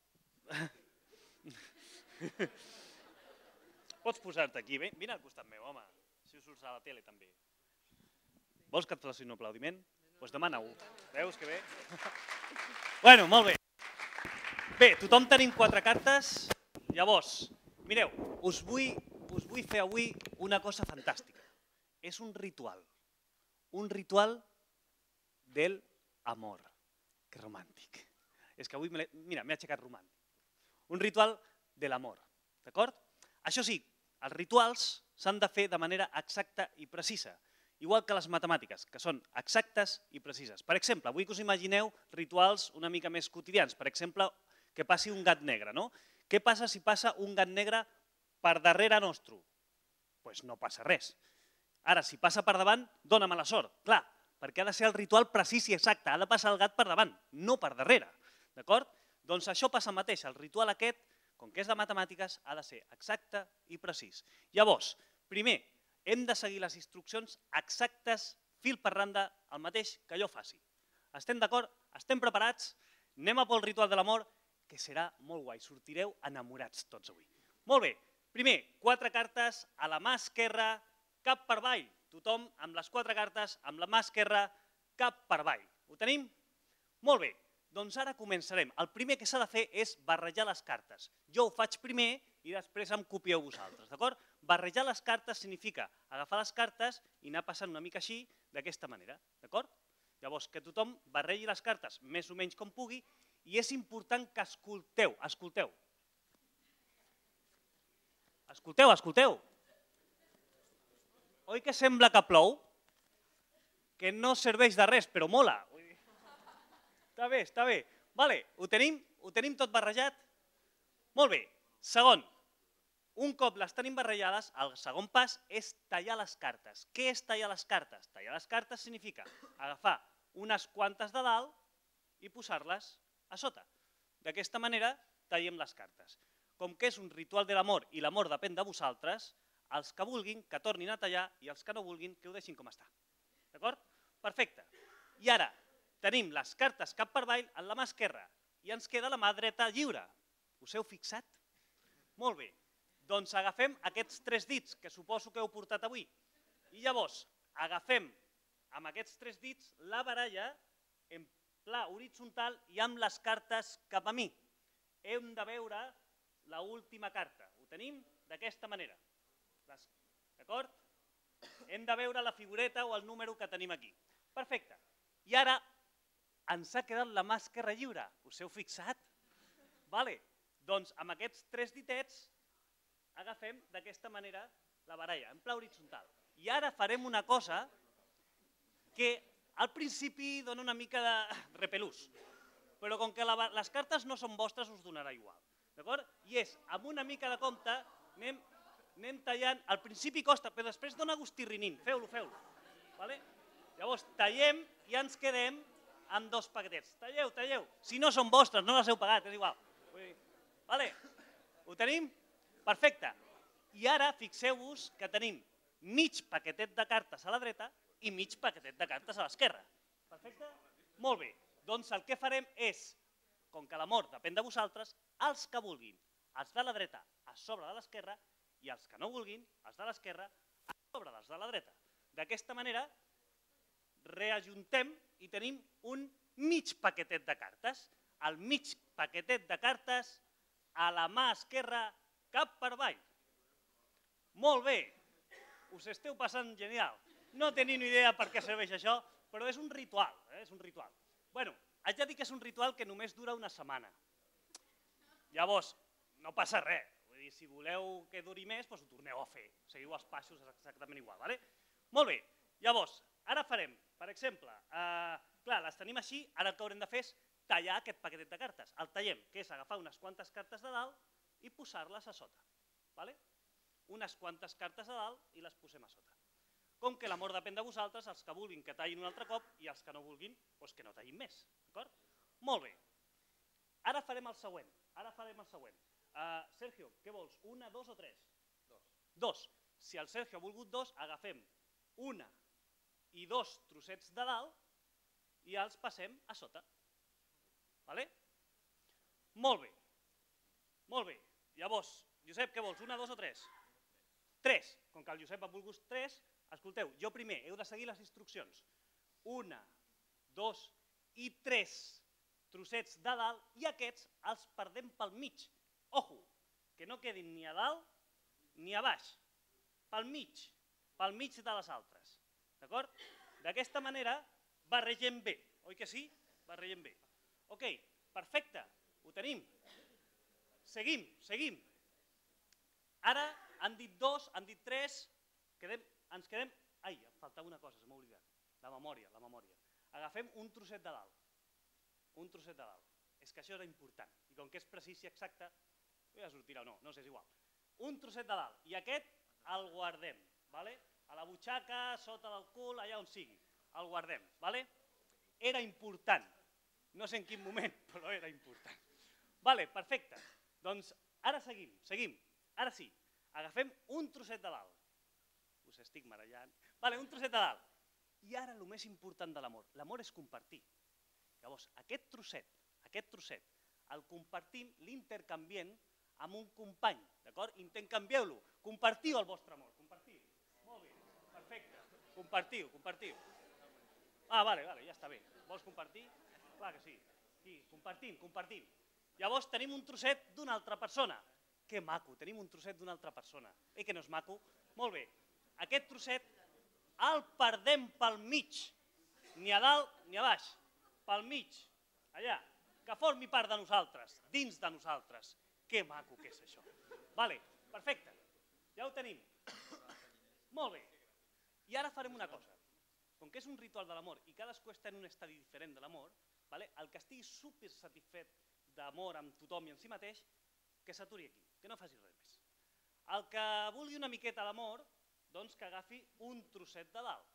C: Pots posar-te aquí, vine al costat meu, home, si us surts a la tele també. Vols que et faci un aplaudiment? Doncs demana-ho. Veus que bé? Bueno, molt bé. Bé, tothom tenim quatre cartes. Llavors, mireu, us vull, us vull fer avui una cosa fantàstica. És un ritual. Un ritual del amor. Que romàntic. És que avui, mira, m'he aixecat romàntic. Un ritual de l'amor, d'acord? Això sí, els rituals s'han de fer de manera exacta i precisa, igual que les matemàtiques, que són exactes i precises. Per exemple, vull que us imagineu rituals una mica més quotidians. Per exemple, que passi un gat negre, no? Què passa si passa un gat negre per darrere nostre? Doncs no passa res. Ara, si passa per davant, dóna mala sort. Clar, perquè ha de ser el ritual precís i exacte. Ha de passar el gat per davant, no per darrere. D'acord? Doncs això passa el mateix. El ritual aquest, com que és de matemàtiques, ha de ser exacte i precís. Llavors, primer, hem de seguir les instruccions exactes, fil per randa, el mateix que jo faci. Estem d'acord? Estem preparats? Anem a pel ritual de l'amor, que serà molt guai. Sortireu enamorats tots avui. Molt bé. Primer, quatre cartes a la mà esquerra, cap per avall. Tothom amb les quatre cartes, amb la mà esquerra, cap per avall. Ho tenim? Molt bé. Doncs ara començarem. El primer que s'ha de fer és barrejar les cartes. Jo ho faig primer i després em copieu vosaltres, d'acord? Barrejar les cartes significa agafar les cartes i anar passant una mica així, d'aquesta manera, d'acord? Llavors, que tothom barregi les cartes més o menys com pugui i és important que escolteu, escolteu. Escolteu, escolteu. Oi que sembla que plou? Que no serveix de res, però mola. Està bé, està bé. Vale, ho tenim? Ho tenim tot barrejat? Molt bé. Segon, un cop les tenim barrejades, el segon pas és tallar les cartes. Què és tallar les cartes? Tallar les cartes significa agafar unes quantes de dalt i posar-les a sota. D'aquesta manera tallem les cartes. Com que és un ritual de l'amor i l'amor depèn de vosaltres, els que vulguin que tornin a tallar i els que no vulguin que ho deixin com està. D'acord? Perfecte. I ara tenim les cartes cap per avall en la mà esquerra i ens queda la mà dreta lliure. Us heu fixat? Molt bé. Doncs agafem aquests tres dits que suposo que heu portat avui i llavors agafem amb aquests tres dits la baralla en pla horitzontal i amb les cartes cap a mi. Hem de veure l'última carta. Ho tenim d'aquesta manera. D'acord? Hem de veure la figureta o el número que tenim aquí. Perfecte. I ara ens ha quedat la mà esquerra lliure. Us heu fixat? Vale. Doncs amb aquests tres ditets agafem d'aquesta manera la baralla, en pla horitzontal. I ara farem una cosa que al principi dona una mica de repelús, però com que les cartes no són vostres us donarà igual. D'acord? I és, amb una mica de compte, anem... anem tallant, al principi costa, però després dona gust tirrinint, feu-lo, feu-lo. Llavors tallem i ens quedem amb dos paquetets. Talleu, talleu. Si no són vostres, no les heu pagat, és igual. Ho tenim? Perfecte. I ara fixeu-vos que tenim mig paquetet de cartes a la dreta i mig paquetet de cartes a l'esquerra. Perfecte? Molt bé. Doncs el que farem és, com que l'amor depèn de vosaltres, els que vulguin, els de la dreta a sobre de l'esquerra i els que no vulguin, els de l'esquerra a sobre dels de la dreta. D'aquesta manera reajuntem i tenim un mig paquetet de cartes. El mig paquetet de cartes a la mà esquerra cap per avall. Molt bé, us esteu passant genial. No teniu ni idea per què serveix això, però és un ritual. És un ritual. Bueno, haig de dir que és un ritual que només dura una setmana. Llavors, no passa res. Vull dir, si voleu que duri més, doncs ho torneu a fer. Seguiu els passos exactament igual. Vale? Molt bé, llavors, ara farem, per exemple, eh, clar, les tenim així, ara el que haurem de fer és tallar aquest paquetet de cartes. El tallem, que és agafar unes quantes cartes de dalt i posar-les a sota. Vale? Unes quantes cartes a dalt i les posem a sota. Com que l'amor depèn de vosaltres, els que vulguin que tallin un altre cop i els que no vulguin, doncs que no tallin més. D'acord? Molt bé. Ara farem el següent. Ara farem el següent. Uh, Sergio, què vols? Una, dos o tres? Dos. Dos. Si el Sergio ha volgut dos, agafem una i dos trossets de dalt i els passem a sota. Vale? Molt bé. Molt bé. Llavors, Josep, què vols? Una, dos o tres? Tres. Com que el Josep ha volgut tres, escolteu, jo primer heu de seguir les instruccions. Una, dos i tres trossets de dalt i aquests els perdem pel mig. Ojo, que no quedin ni a dalt ni a baix. Pel mig, pel mig de les altres. D'acord? D'aquesta manera barregem bé. Oi que sí? Barregem bé. Ok, perfecte, ho tenim. Seguim, seguim. Ara han dit dos, han dit tres, ens quedem... Ai, em faltava una cosa, se m'ha oblidat. La memòria, la memòria. Agafem un trosset de dalt. Un trosset de dalt. És que això era important. I com que és precís i exacte, ja sortirà o no, no sé, és igual. Un trosset de dalt. I aquest el guardem. A la butxaca, sota del cul, allà on sigui. El guardem. Era important. No sé en quin moment, però era important. Vale, perfecte. Doncs ara seguim, seguim. Ara sí, agafem un trosset de dalt. Us estic marellant. Vale, un trosset de dalt. I ara el més important de l'amor. L'amor és compartir. Llavors, aquest trosset, aquest trosset, el compartim, l'intercanviem amb un company. D'acord? Intercanvieu-lo. Compartiu el vostre amor. Compartiu. Molt bé, perfecte. Compartiu, compartiu. Ah, vale, vale, ja està bé. Vols compartir? Clar que sí. Sí, compartim, compartim. Llavors tenim un trosset d'una altra persona. Que maco, tenim un trosset d'una altra persona. Eh que no és maco? Molt bé. Aquest trosset el perdem pel mig. Ni a dalt ni a baix. Pel mig. Allà. Que formi part de nosaltres. Dins de nosaltres. Que maco que és això. Vale, perfecte. Ja ho tenim. Molt bé. I ara farem una cosa. Com que és un ritual de l'amor i cadascú està en un estadi diferent de l'amor, el que estigui super satisfet d'amor amb tothom i amb si mateix, que s'aturi aquí, que no faci res més. El que vulgui una miqueta d'amor, doncs que agafi un trosset de dalt.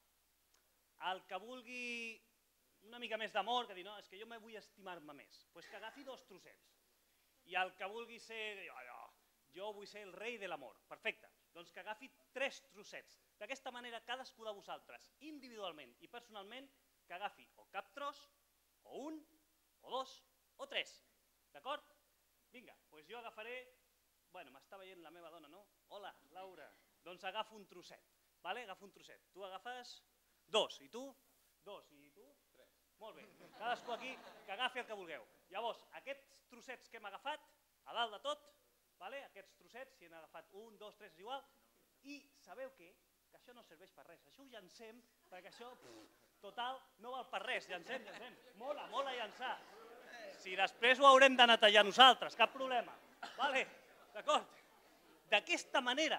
C: El que vulgui una mica més d'amor, que digui, no, és que jo me vull estimar-me més, doncs que agafi dos trossets. I el que vulgui ser, jo vull ser el rei de l'amor, perfecte, doncs que agafi tres trossets. D'aquesta manera, cadascú de vosaltres, individualment i personalment, que agafi o cap tros, o un, o dos, o tres. D'acord? Vinga, doncs jo agafaré... Bueno, m'està veient la meva dona, no? Hola, Laura. Doncs agafo un trosset. Vale? Agafo un trosset. Tu agafes dos. I tu? Dos. I tu? Tres. Molt bé. Cadascú aquí que agafi el que vulgueu. Llavors, aquests trossets que hem agafat, a dalt de tot, aquests trossets, si hem agafat un, dos, tres, és igual, i sabeu què? Que això no serveix per res. Això ho llancem, perquè això, total, no val per res. Llancem, llancem. Mola, mola llançar. Si després ho haurem de netejar nosaltres, cap problema. Vale? D'acord? D'aquesta manera,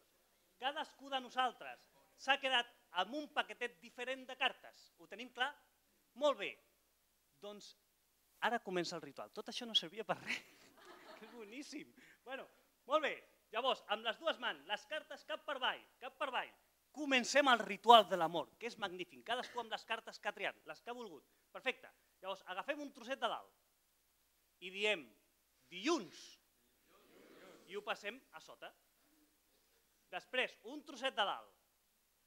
C: cadascú de nosaltres s'ha quedat amb un paquetet diferent de cartes. Ho tenim clar? Molt bé. Doncs ara comença el ritual. Tot això no servia per res. És boníssim. Bueno, molt bé. Llavors, amb les dues mans, les cartes cap per avall, cap per avall. Comencem el ritual de l'amor, que és magnífic. Cadascú amb les cartes que ha triat, les que ha volgut. Perfecte. Llavors, agafem un trosset de dalt i diem dilluns i ho passem a sota. Després, un trosset de dalt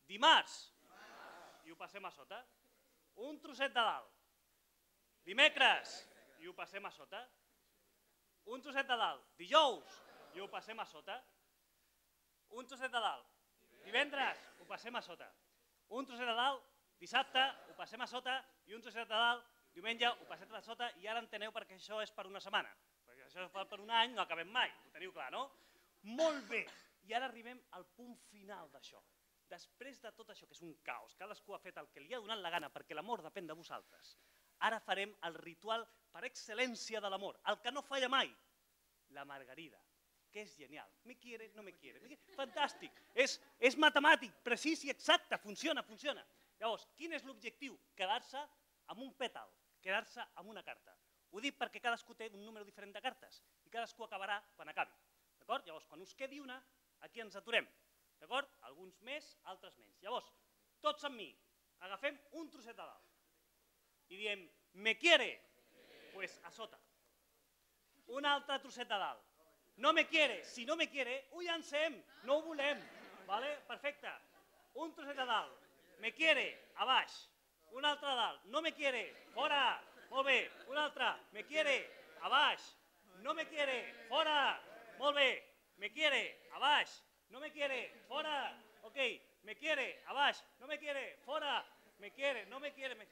C: Dimarts, i ho passem a sota. Un trosset de dalt. Dimecres, i ho passem a sota. Un trosset de dalt. Dijous, i ho passem a sota. Un trosset de dalt. Divendres, ho passem a sota. Un trosset de dalt. Dissabte, ho passem a sota. I un trosset de dalt. Diumenge, ho passem a sota. I ara enteneu perquè això és per una setmana. Perquè això és per un any, no acabem mai. Ho teniu clar, no? Molt bé. I ara arribem al punt final d'això. Després de tot això, que és un caos, cadascú ha fet el que li ha donat la gana perquè l'amor depèn de vosaltres, ara farem el ritual per excel·lència de l'amor, el que no falla mai, la margarida, que és genial. Me quiere, no me quiere. Fantàstic. És, és matemàtic, precís i exacte, funciona, funciona. Llavors, quin és l'objectiu? Quedar-se amb un pètal, quedar-se amb una carta. Ho dic perquè cadascú té un número diferent de cartes i cadascú acabarà quan acabi. D'acord? Llavors, quan us quedi una, aquí ens aturem. D'acord? Alguns més, altres menys. Llavors, tots amb mi, agafem un trosset de dalt i diem, me quiere? Pues a sota. Un altre trosset de dalt. No me quiere? Si no me quiere, ho llancem, no ho volem. Vale? Perfecte. Un trosset de dalt. Me quiere? A baix. Un altre de dalt. No me quiere? Fora. Molt bé. Un altre. Me quiere? A baix. No me quiere? Fora. Molt bé. Me quiere? A baix. No me quiere, fora, ok, me quiere, a baix, no me quiere, fora, me quiere, no me quiere, me...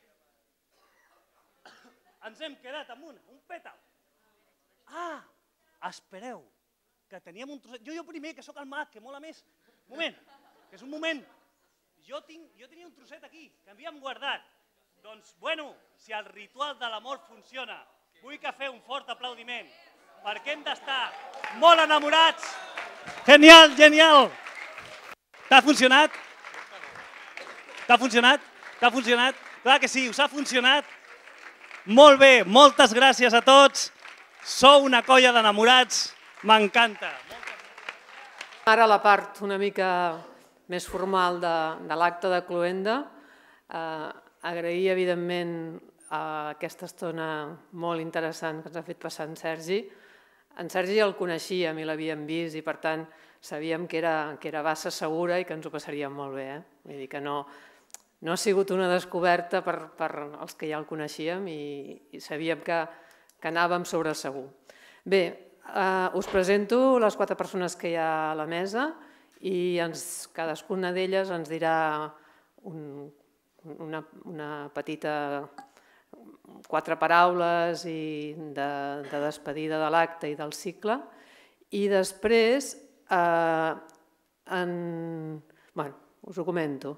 C: Ens hem quedat amb un, un pètal. Ah, espereu, que teníem un trosset, jo jo primer, que sóc el mag, que mola més, moment, que és un moment, jo, tinc, jo tenia un trosset aquí, que havíem guardat, doncs, bueno, si el ritual de l'amor funciona, vull que feu un fort aplaudiment, perquè hem d'estar molt enamorats. Genial, genial! T'ha funcionat? T'ha funcionat? T'ha funcionat? Clar que sí, us ha funcionat. Molt bé, moltes gràcies a tots. Sou una colla d'enamorats, m'encanta.
A: Ara la part una mica més formal de, de l'acte de cloenda. Eh, agrair, evidentment, a aquesta estona molt interessant que ens ha fet passar en Sergi. En Sergi el coneixíem i l'havíem vist i, per tant, sabíem que era, que era bassa segura i que ens ho passaríem molt bé. Eh? Vull dir que no, no ha sigut una descoberta per, per els que ja el coneixíem i, i sabíem que, que anàvem sobre segur. Bé, eh, us presento les quatre persones que hi ha a la mesa i ens, cadascuna d'elles ens dirà un, una, una petita... quatre paraules i de, de despedida de l'acte i del cicle i després eh, en, bueno, us ho comento.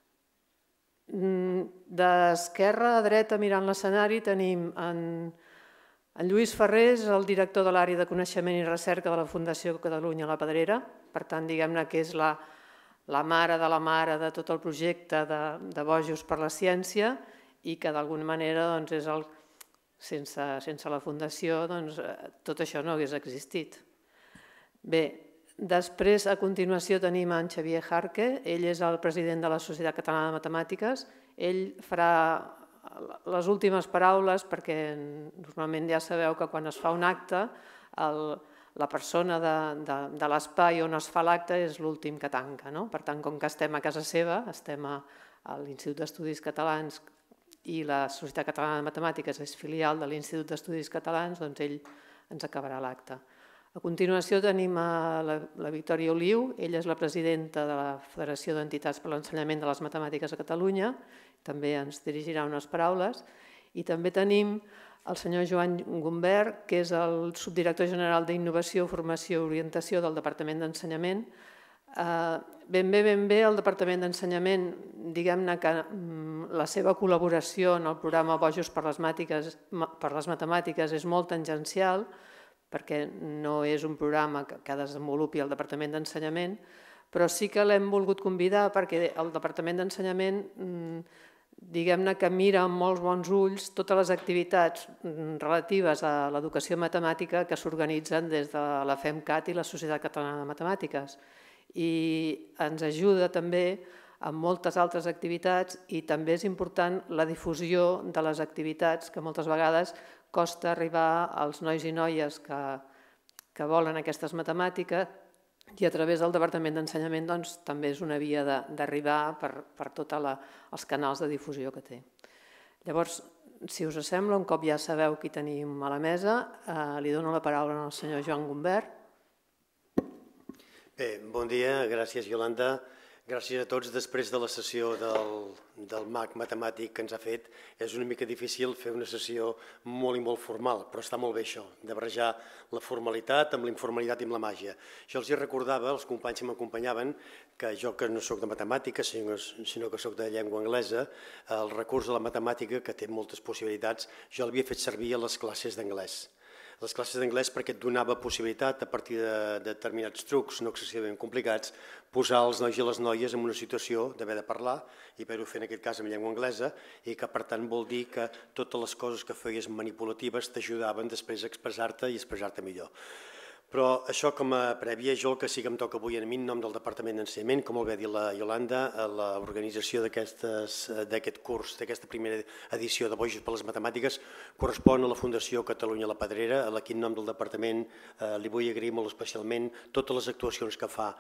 A: D'esquerra a dreta mirant l'escenari tenim en, en Lluís Ferrés, el director de l'àrea de coneixement i recerca de la Fundació Catalunya La Pedrera, per tant diguem-ne que és la, la mare de la mare de tot el projecte de, de Bojos per la Ciència i que d'alguna manera doncs, és el, sense, sense la Fundació doncs, tot això no hagués existit. Bé, després a continuació tenim en Xavier Jarque, ell és el president de la Societat Catalana de Matemàtiques, ell farà les últimes paraules perquè normalment ja sabeu que quan es fa un acte el, la persona de, de, de l'espai on es fa l'acte és l'últim que tanca. No? Per tant, com que estem a casa seva, estem a, a l'Institut d'Estudis Catalans i la Societat Catalana de Matemàtiques és filial de l'Institut d'Estudis Catalans, doncs ell ens acabarà l'acte. A continuació tenim a la, la Victòria Oliu, ella és la presidenta de la Federació d'Entitats per l'Ensenyament de les Matemàtiques a Catalunya, també ens dirigirà unes paraules, i també tenim el senyor Joan Gumbert, que és el subdirector general d'Innovació, Formació i Orientació del Departament d'Ensenyament. Ben bé, ben bé, el Departament d'Ensenyament, diguem-ne que la seva col·laboració en el programa Bojos per les Matemàtiques és molt tangencial, perquè no és un programa que desenvolupi el Departament d'Ensenyament, però sí que l'hem volgut convidar perquè el Departament d'Ensenyament, diguem-ne que mira amb molts bons ulls totes les activitats relatives a l'educació matemàtica que s'organitzen des de la FEMCAT i la Societat Catalana de Matemàtiques. I ens ajuda també amb moltes altres activitats i també és important la difusió de les activitats que moltes vegades costa arribar als nois i noies que, que volen aquestes matemàtiques I a través del Departament d'Ensenyament doncs, també és una via d'arribar per, per tots els canals de difusió que té. Llavors, si us sembla, un cop ja sabeu qui tenim a la mesa, eh, li dono la paraula al senyor Joan Gumbert.
H: Bé, bon dia, gràcies Iolanda. Gràcies a tots. Després de la sessió del, del mag matemàtic que ens ha fet, és una mica difícil fer una sessió molt i molt formal, però està molt bé això, de barrejar la formalitat amb la informalitat i amb la màgia. Jo els hi recordava, els companys que m'acompanyaven, que jo que no soc de matemàtiques, sinó, sinó que soc de llengua anglesa, el recurs a la matemàtica, que té moltes possibilitats, jo l'havia fet servir a les classes d'anglès. Les classes d'anglès perquè et donava possibilitat, a partir de, de determinats trucs no excessivament complicats, posar els nois i les noies en una situació d'haver de parlar, i haver-ho fer en aquest cas en llengua anglesa, i que per tant vol dir que totes les coses que feies manipulatives t'ajudaven després a expressar-te i expressar-te millor. Però això com a prèvia, jo el que sí que em toca avui a mi en nom del Departament d'Ensenyament, com el va dir la Iolanda, l'organització d'aquest curs, d'aquesta primera edició de Bojos per les Matemàtiques, correspon a la Fundació Catalunya La Pedrera, a qui en nom del Departament li vull agrair molt especialment totes les actuacions que fa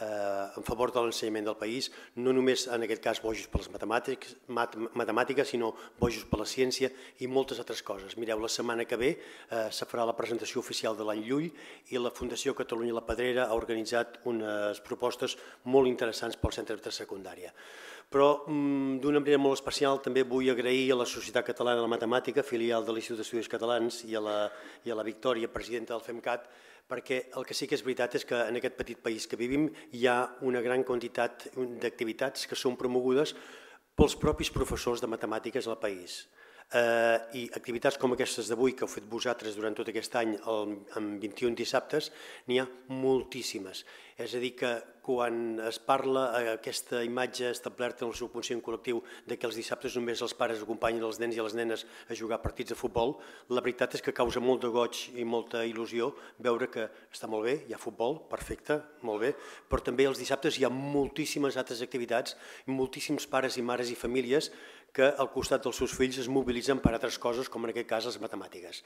H: en favor de l'ensenyament del país, no només en aquest cas Bojos per les Matemàtiques, sinó Bojos per la Ciència i moltes altres coses. Mireu, la setmana que ve se farà la presentació oficial de l'any Llull i la Fundació Catalunya La Pedrera ha organitzat unes propostes molt interessants pel centre de secundària. Però d'una manera molt especial també vull agrair a la Societat Catalana de la Matemàtica, filial de l'Institut d'Estudis Catalans, i a la, i a la Victòria, presidenta del FEMCAT, perquè el que sí que és veritat és que en aquest petit país que vivim hi ha una gran quantitat d'activitats que són promogudes pels propis professors de matemàtiques al país. Eh, i activitats com aquestes d'avui que heu fet vosaltres durant tot aquest any amb vint-i-un dissabtes, n'hi ha moltíssimes. És a dir, que quan es parla aquesta imatge establerta en el subconscient col·lectiu de que els dissabtes només els pares acompanyen els nens i les nenes a jugar partits de futbol, la veritat és que causa molt de goig i molta il·lusió veure que està molt bé, hi ha futbol, perfecte, molt bé, però també els dissabtes hi ha moltíssimes altres activitats, moltíssims pares i mares i famílies que al costat dels seus fills es mobilitzen per altres coses, com en aquest cas les matemàtiques.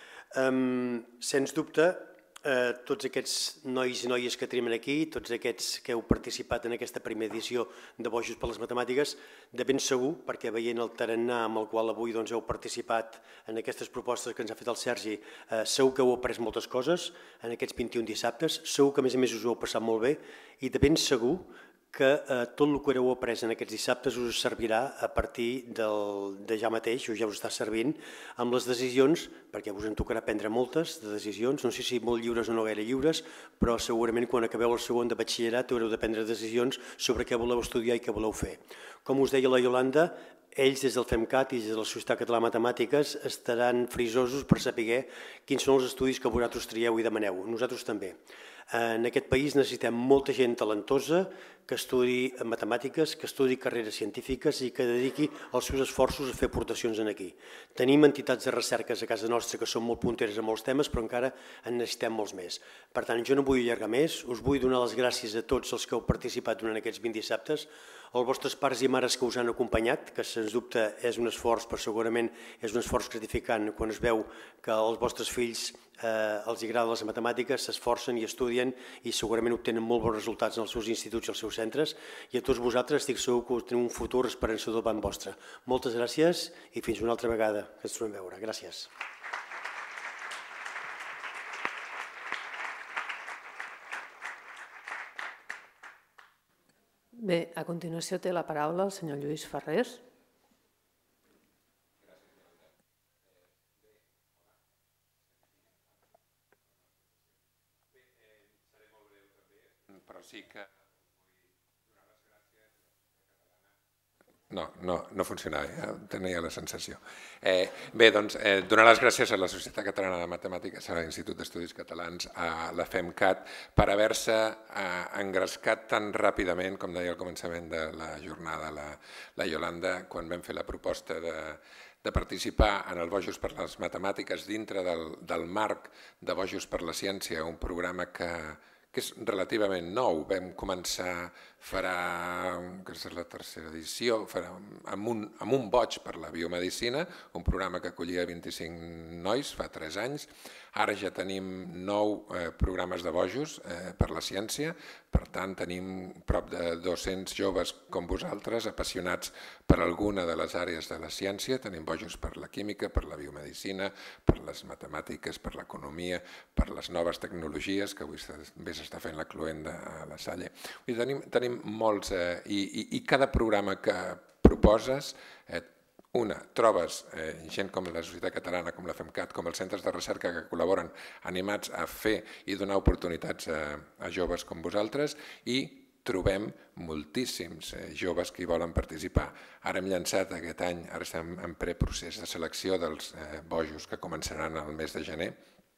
H: Sens dubte, tots aquests nois i noies que tenim aquí, tots aquests que heu participat en aquesta primera edició de Bojos per les Matemàtiques, de ben segur, perquè veient el tarannà amb el qual avui heu participat en aquestes propostes que ens ha fet el Sergi, segur que heu après moltes coses en aquests vint-i-un dissabtes, segur que a més a més us ho heu passat molt bé i de ben segur que tot el que heu après en aquests dissabtes us servirà a partir de ja mateix, o ja us està servint, amb les decisions, perquè us en tocarà prendre moltes de decisions, no sé si molt lliures o no gaire lliures, però segurament quan acabeu el segon de batxillerat haureu de prendre decisions sobre què voleu estudiar i què voleu fer. Com us deia la Iolanda, ells des del FEMCAT i des de la Societat Catalana de Matemàtiques estaran frisosos per saber quins són els estudis que vosaltres trieu i demaneu, nosaltres també. En aquest país necessitem molta gent talentosa que estudi matemàtiques, que estudi carreres científiques i que dediqui els seus esforços a fer aportacions aquí. Tenim entitats de recerques a casa nostra que són molt punteres en molts temes, però encara en necessitem molts més. Per tant, jo no vull allargar més, us vull donar les gràcies a tots els que heu participat durant aquests vint dissabtes, als vostres pares i mares que us han acompanyat, que sens dubte és un esforç, però segurament és un esforç gratificant quan es veu que als vostres fills els agraden les matemàtiques, s'esforcen i estudien i segurament obtenen molt bons resultats en els seus instituts i els seus centres, i a tots vosaltres estic segur que teniu un futur esperançador davant vostre. Moltes gràcies i fins una altra vegada que ens trobem a veure. Gràcies.
A: Bé, a continuació té la paraula el senyor Lluís Ferrés.
I: Però sí que vull donar les gràcies a la Societat Catalana. No, no, no funcionava, ja tenia la sensació. Eh, bé, doncs, eh, donar les gràcies a la Societat Catalana de Matemàtiques, a l'Institut d'Estudis Catalans, a la FEMCAT, per haver-se eh, engrescat tan ràpidament, com deia al començament de la jornada la, la Iolanda, quan vam fer la proposta de, de participar en el Bojos per les Matemàtiques dintre del, del marc de Bojos per la Ciència, un programa que que és relativament nou. Vam començar farà, que és la tercera edició, farà amb un, amb un boig per la biomedicina, un programa que acollia vint-i-cinc nois fa tres anys. Ara ja tenim nou eh, programes de bojos eh, per la ciència, per tant tenim prop de dos-cents joves com vosaltres, apassionats per alguna de les àrees de la ciència. Tenim bojos per la química, per la biomedicina, per les matemàtiques, per l'economia, per les noves tecnologies, que avui també s'està fent la cloenda a la Salle. Tenim, tenim molts, eh, i, i, i cada programa que proposes, eh, una, trobes eh, gent com la Societat Catalana, com la FEMCAT, com els centres de recerca que col·laboren animats a fer i donar oportunitats a, a joves com vosaltres, i trobem moltíssims eh, joves que hi volen participar. Ara hem llançat aquest any, ara estem en preprocés de selecció dels eh, bojos que començaran el mes de gener.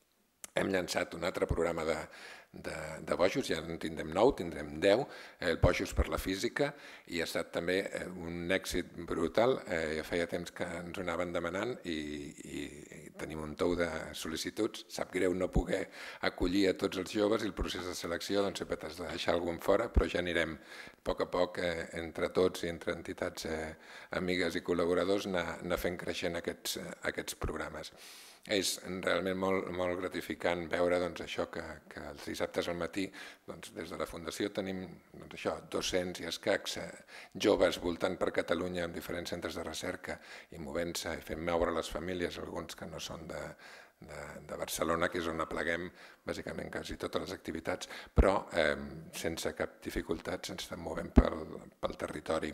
I: Hem llançat un altre programa de, de, de bojos, ja en tindrem nou, tindrem deu, eh, bojos per la física, i ha estat també eh, un èxit brutal. Eh, ja feia temps que ens ho anaven demanant i, i, i tenim un tou de sol·licituds. Sap greu no poder acollir a tots els joves i el procés de selecció, doncs sempre t'has de deixar algun fora, però ja anirem a poc a poc eh, entre tots i entre entitats eh, amigues i col·laboradors anar, anar fent creixent aquests, eh, aquests programes. És realment molt, molt gratificant veure doncs, això que, que els dissabtes al matí doncs, des de la Fundació tenim doncs, això, dos-cents i escacs eh, joves voltant per Catalunya en diferents centres de recerca i movent-se i fent moure les famílies, alguns que no són de, de, de Barcelona, que és on apleguem bàsicament quasi totes les activitats, però eh, sense cap dificultat ens estem movent pel, pel territori.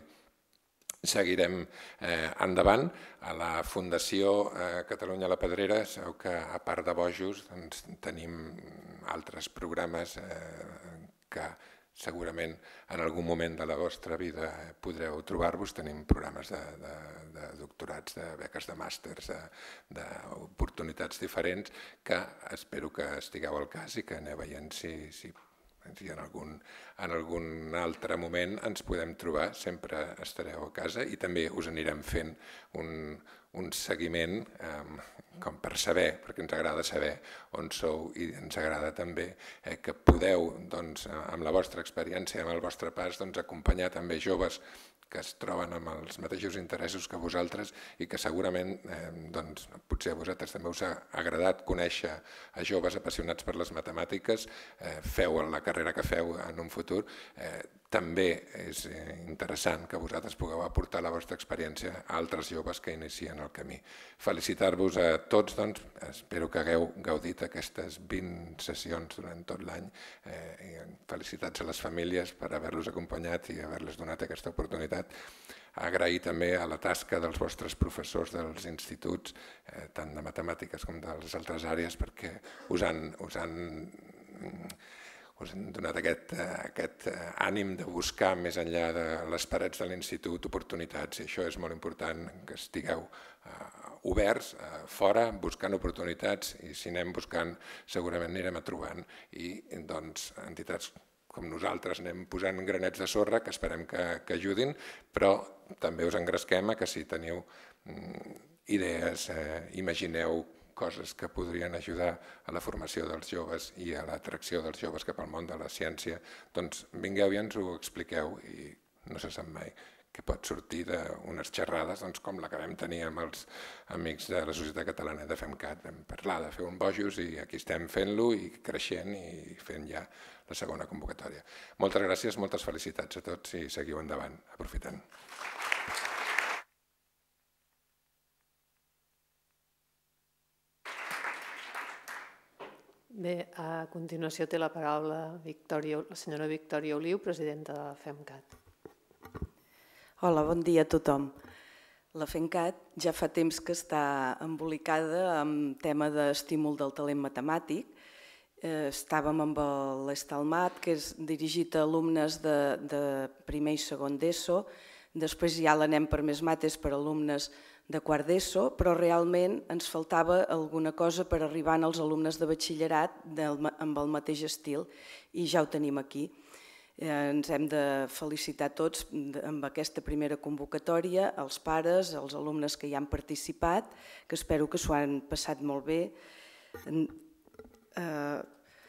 I: Seguirem eh, endavant. A la Fundació eh, Catalunya la Pedrera, sabeu que a part de bojos doncs, tenim altres programes eh, que segurament en algun moment de la vostra vida podreu trobar-vos. Tenim programes de, de, de doctorats, de beques de màsters, d'oportunitats diferents que espero que estigueu al cas i que aneu veient si, si i en algun, en algun altre moment ens podem trobar, sempre estareu a casa i també us anirem fent un, un seguiment eh, com per saber, perquè ens agrada saber on sou i ens agrada també eh, que podeu, doncs, amb la vostra experiència, amb el vostre pas, doncs, acompanyar també joves que es troben amb els mateixos interessos que vosaltres i que segurament eh, doncs, potser a vosaltres també us ha agradat conèixer a joves apassionats per les matemàtiques, eh, feu la carrera que feu en un futur. Eh, també és interessant que vosaltres pugueu aportar la vostra experiència a altres joves que inicien el camí. Felicitar-vos a tots, doncs, espero que hagueu gaudit aquestes vint sessions durant tot l'any. Eh, felicitats a les famílies per haver-los acompanyat i haver-los donat aquesta oportunitat. Agrair també a la tasca dels vostres professors dels instituts, eh, tant de matemàtiques com de les altres àrees, perquè us han, us han us han donat aquest, aquest ànim de buscar més enllà de les parets de l'institut oportunitats, i això és molt important, que estigueu eh, oberts, eh, fora, buscant oportunitats, i si anem buscant segurament anirem a trobant, i doncs entitats com nosaltres anem posant granets de sorra que esperem que, que ajudin, però també us engresquem a que si teniu mm, idees, eh, imagineu coses que podrien ajudar a la formació dels joves i a l'atracció dels joves cap al món de la ciència, doncs vingueu i ens ho expliqueu, i no se sap mai que pot sortir d'unes xerrades doncs, com la que vam tenir amb els amics de la Societat Catalana de FEMCAT. Vam parlar de fer un bojos i aquí estem fent-lo i creixent i fent ja la segona convocatòria. Moltes gràcies, moltes felicitats a tots i seguiu endavant, aprofitant.
A: Bé, a continuació té la paraula Victòria, la senyora Victòria Oliu, presidenta de la FEMCAT.
J: Hola, bon dia a tothom. La FEMCAT ja fa temps que està embolicada amb tema d'estímul del talent matemàtic. Estàvem amb l'Estalmat, que és dirigit a alumnes de, de primer i segon d'ESO. Després ja l'anem per més mates per alumnes de quart d'ESO, però realment ens faltava alguna cosa per arribar als alumnes de batxillerat amb el mateix estil, i ja ho tenim aquí. Ens hem de felicitar tots amb aquesta primera convocatòria, els pares, els alumnes que hi han participat, que espero que s'ho han passat molt bé.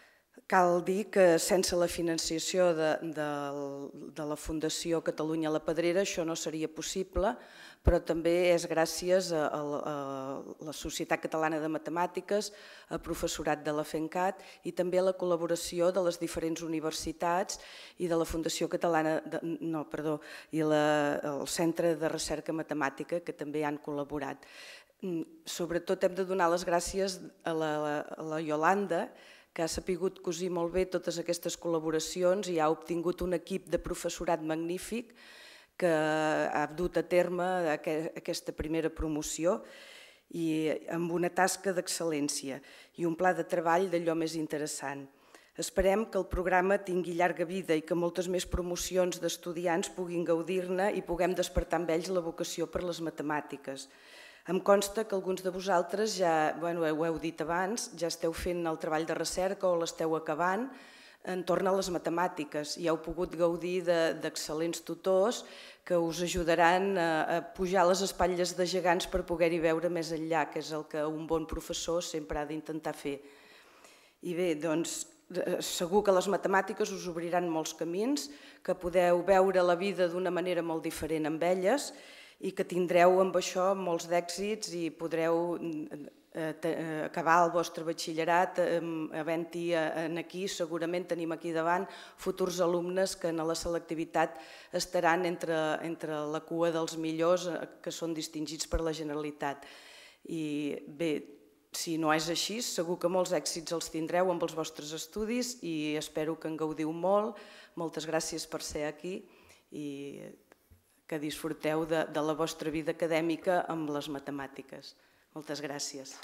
J: cal dir que sense la financiació de, de, de la Fundació Catalunya la Pedrera això no seria possible, però també és gràcies a, a, a la Societat Catalana de Matemàtiques, a professorat de la FENCAT i també a la col·laboració de les diferents universitats i de la Fundació Catalana, de, no, perdó, i la, el Centre de Recerca Matemàtica, que també han col·laborat. Sobretot hem de donar les gràcies a la, a la Iolanda, que ha sapigut cosir molt bé totes aquestes col·laboracions i ha obtingut un equip de professorat magnífic que ha dut a terme aquesta primera promoció i amb una tasca d'excel·lència i un pla de treball d'allò més interessant. Esperem que el programa tingui llarga vida i que moltes més promocions d'estudiants puguin gaudir-ne i puguem despertar amb ells la vocació per les matemàtiques. Em consta que alguns de vosaltres, ja bueno, ho heu dit abans, ja esteu fent el treball de recerca o l'esteu acabant entorn a les matemàtiques i heu pogut gaudir d'excel·lents tutors que us ajudaran a pujar les espatlles de gegants per poder-hi veure més enllà, que és el que un bon professor sempre ha d'intentar fer. I bé, doncs, segur que les matemàtiques us obriran molts camins, que podeu veure la vida d'una manera molt diferent amb elles i que tindreu amb això molts d'èxits i podreu acabar el vostre batxillerat havent-hi aquí, segurament tenim aquí davant futurs alumnes que en la selectivitat estaran entre la cua dels millors que són distingits per la Generalitat. I bé, si no és així, segur que molts èxits els tindreu amb els vostres estudis i espero que en gaudiu molt. Moltes gràcies per ser aquí i que disfruteu de la vostra vida acadèmica amb les matemàtiques. Moltes gràcies.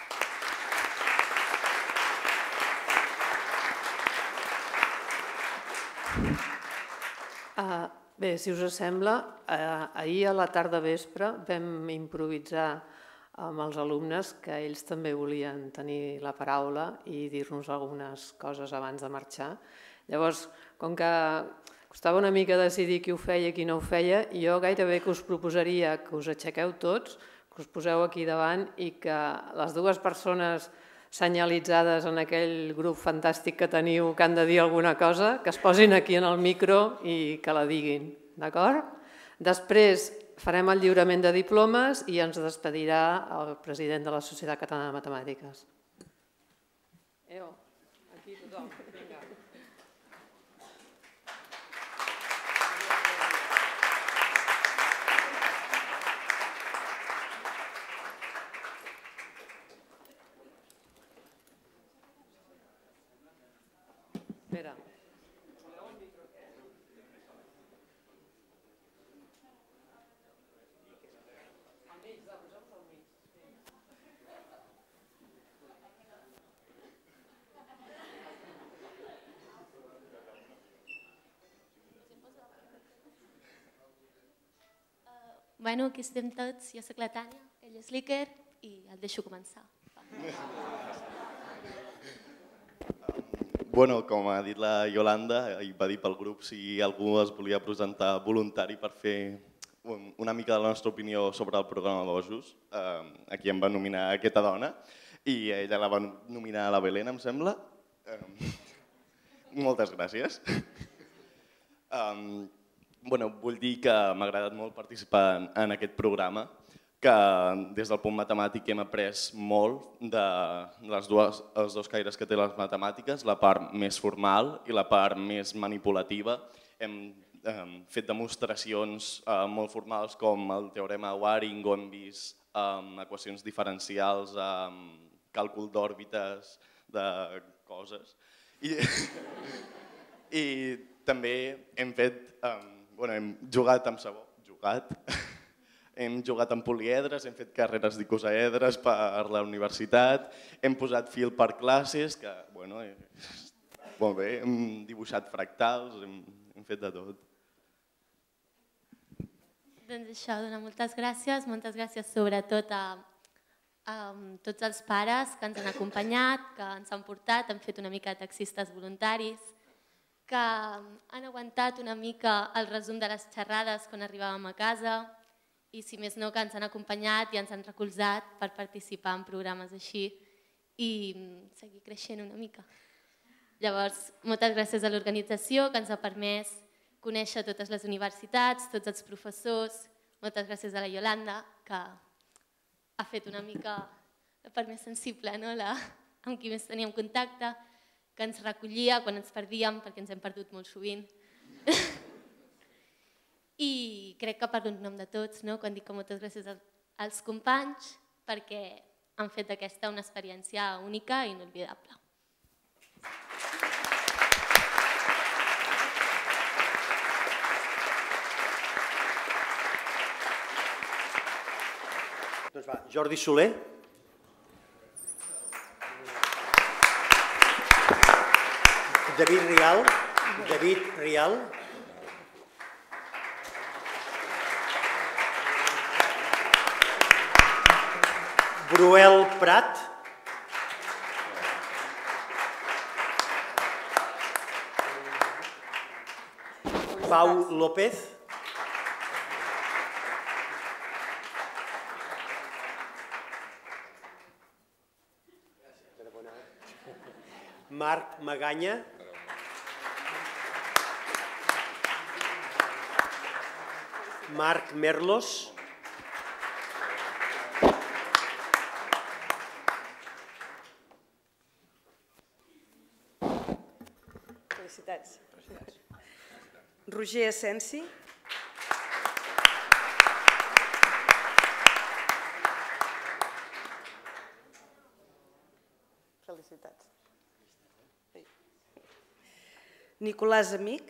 A: Bé, si us sembla, ahir a la tarda vespre vam improvisar amb els alumnes que ells també volien tenir la paraula i dir-nos algunes coses abans de marxar. Llavors, com que costava una mica decidir qui ho feia i qui no ho feia, jo gairebé que us proposaria que us aixequeu tots, que us poseu aquí davant i que les dues persones senyalitzades en aquell grup fantàstic que teniu que han de dir alguna cosa, que es posin aquí en el micro i que la diguin, d'acord? Després farem el lliurament de diplomes i ens despedirà el president de la Societat Catalana de Matemàtiques. Eo, aquí tothom, vinga. Espera.
K: Bueno, aquí estem tots, jo soc la Tània, ell és l'Iker i el deixo començar.
L: Bueno, com ha dit la Iolanda, i va dir pel grup si algú es volia presentar voluntari per fer una mica de la nostra opinió sobre el programa Bojos. Aquí em va nominar aquesta dona i ella la va nominar a la Belén, em sembla. Moltes gràcies. Bueno, vull dir que m'ha agradat molt participar en aquest programa, que des del punt matemàtic hem après molt de les dues, els dos caires que té les matemàtiques, la part més formal i la part més manipulativa. Hem fet demostracions molt formals com el teorema Waring, on hem vist equacions diferencials, càlcul d'òrbites, de coses. I també hem fet, bueno, hem jugat amb sabó, jugat, hem jugat amb poliedres, hem fet carreres d'icosaedres per la universitat, hem posat fil per classes, que, bueno, molt bé, hem dibuixat fractals, hem fet de tot.
K: Doncs això, donar moltes gràcies, moltes gràcies sobretot a tots els pares que ens han acompanyat, que ens han portat, han fet una mica de taxistes voluntaris, que han aguantat una mica el resum de les xerrades quan arribàvem a casa i, si més no, que ens han acompanyat i ens han recolzat per participar en programes així i seguir creixent una mica. Llavors, moltes gràcies a l'organització que ens ha permès conèixer totes les universitats, tots els professors. Moltes gràcies a la Iolanda, que ha fet una mica la part més sensible, no? la, amb qui més teníem contacte, que ens recollia quan ens perdíem, perquè ens hem perdut molt sovint. I crec que parlo en nom de tots, no? Quan dic que moltes gràcies als companys, perquè han fet d'aquesta una experiència única i inolvidable.
H: Doncs va, Jordi Soler. David Rial. David Rial. Bruel Prat. Pau López. Marc Maganya. Marc Merlos.
M: Felicitats. Roger Asensi. Felicitats. Nicolàs Amic.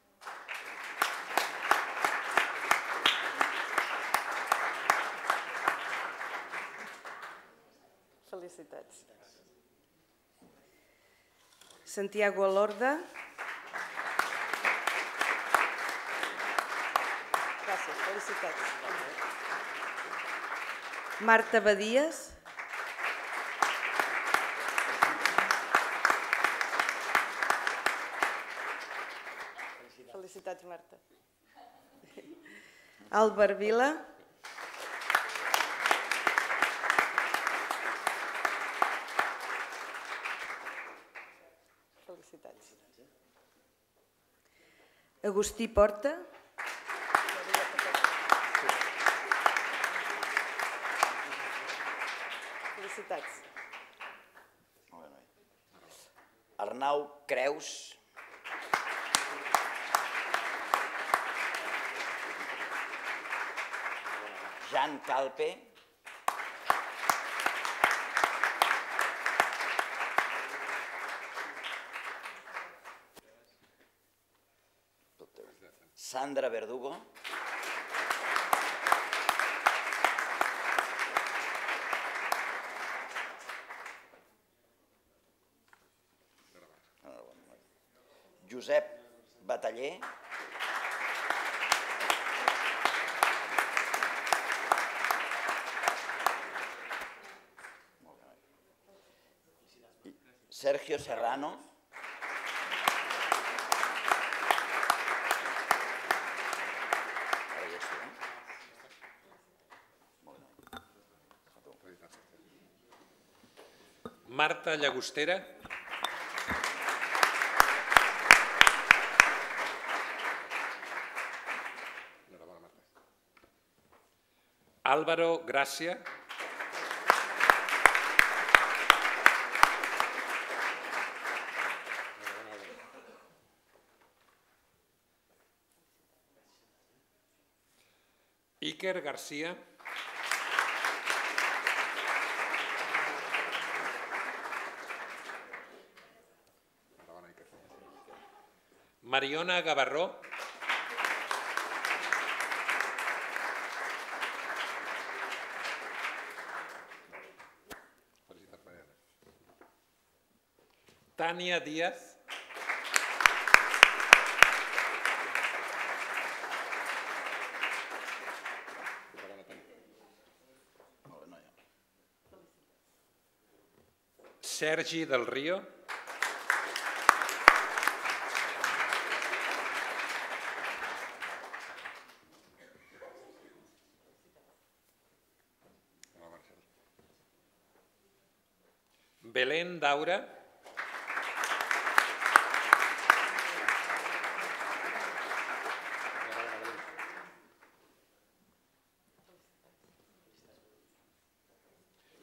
M: Felicitats. Santiago Alorda. Gràcies, felicitats. Marta Badies. Felicitats, Marta. Àlvar Vila. Felicitats. Agustí Porta. Felicitats.
N: Arnau Creus. Jan Calpe. Sandra Verdugo. Josep Bataller. Sergio Serrano.
I: Marta Llagostera. Álvaro Gracia. Iker García. Mariona Gavarró. Tania Díaz. Sergi del Río. Belén Daura.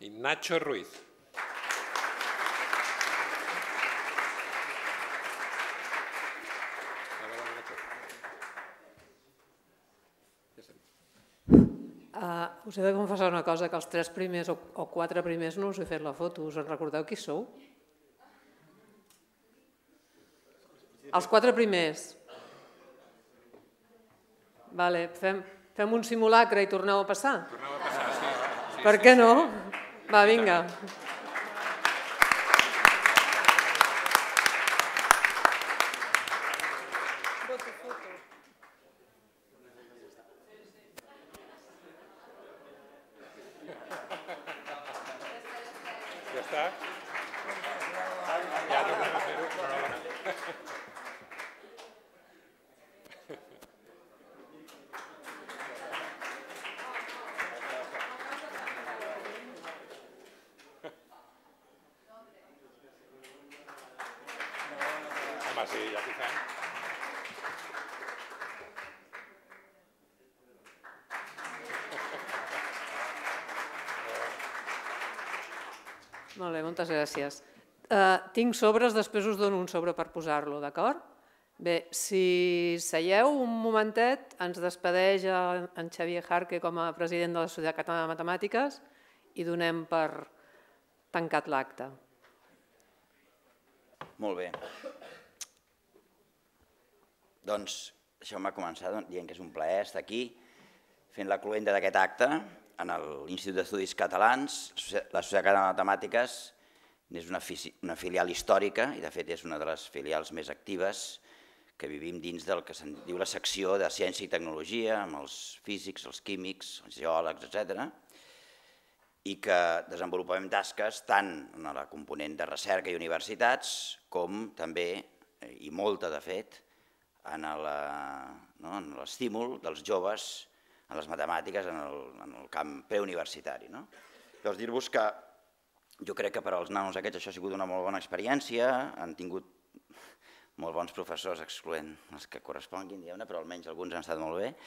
I: i Nacho Ruiz.
A: Uh, us he de confessar una cosa, que els tres primers o, o quatre primers no us he fet la foto. Us en recordeu qui sou? Els quatre primers. Vale, fem, fem un simulacre i torneu a passar?
I: Torneu a passar, sí. sí
A: per
I: sí,
A: què
I: sí.
A: no? Va, vinga.
I: Ja està? Ja tornem a fer-ho, enhorabona. Home, sí, ja t'hi fem.
A: Molt bé, moltes gràcies. Uh, tinc sobres, després us dono un sobre per posar-lo, d'acord? Bé, si seieu un momentet, ens despedeix en Xavier Jarque com a president de la Societat Catalana de Matemàtiques i donem per tancat l'acte.
N: Molt bé. Doncs deixeu-me començar dient que és un plaer estar aquí fent la cloenda d'aquest acte en l'Institut d'Estudis Catalans. La Societat Catalana de Matemàtiques és una, una filial històrica i de fet és una de les filials més actives que vivim dins del que se'n diu la secció de ciència i tecnologia, amb els físics, els químics, els geòlegs, etcètera, i que desenvolupem tasques tant en la component de recerca i universitats com també, i molta de fet, en l'estímul dels joves en les matemàtiques en el, en el camp preuniversitari. No? Llavors, dir-vos que jo crec que per als nanos aquests això ha sigut una molt bona experiència, han tingut molt bons professors, excloent els que corresponguin, però almenys alguns han estat molt bé.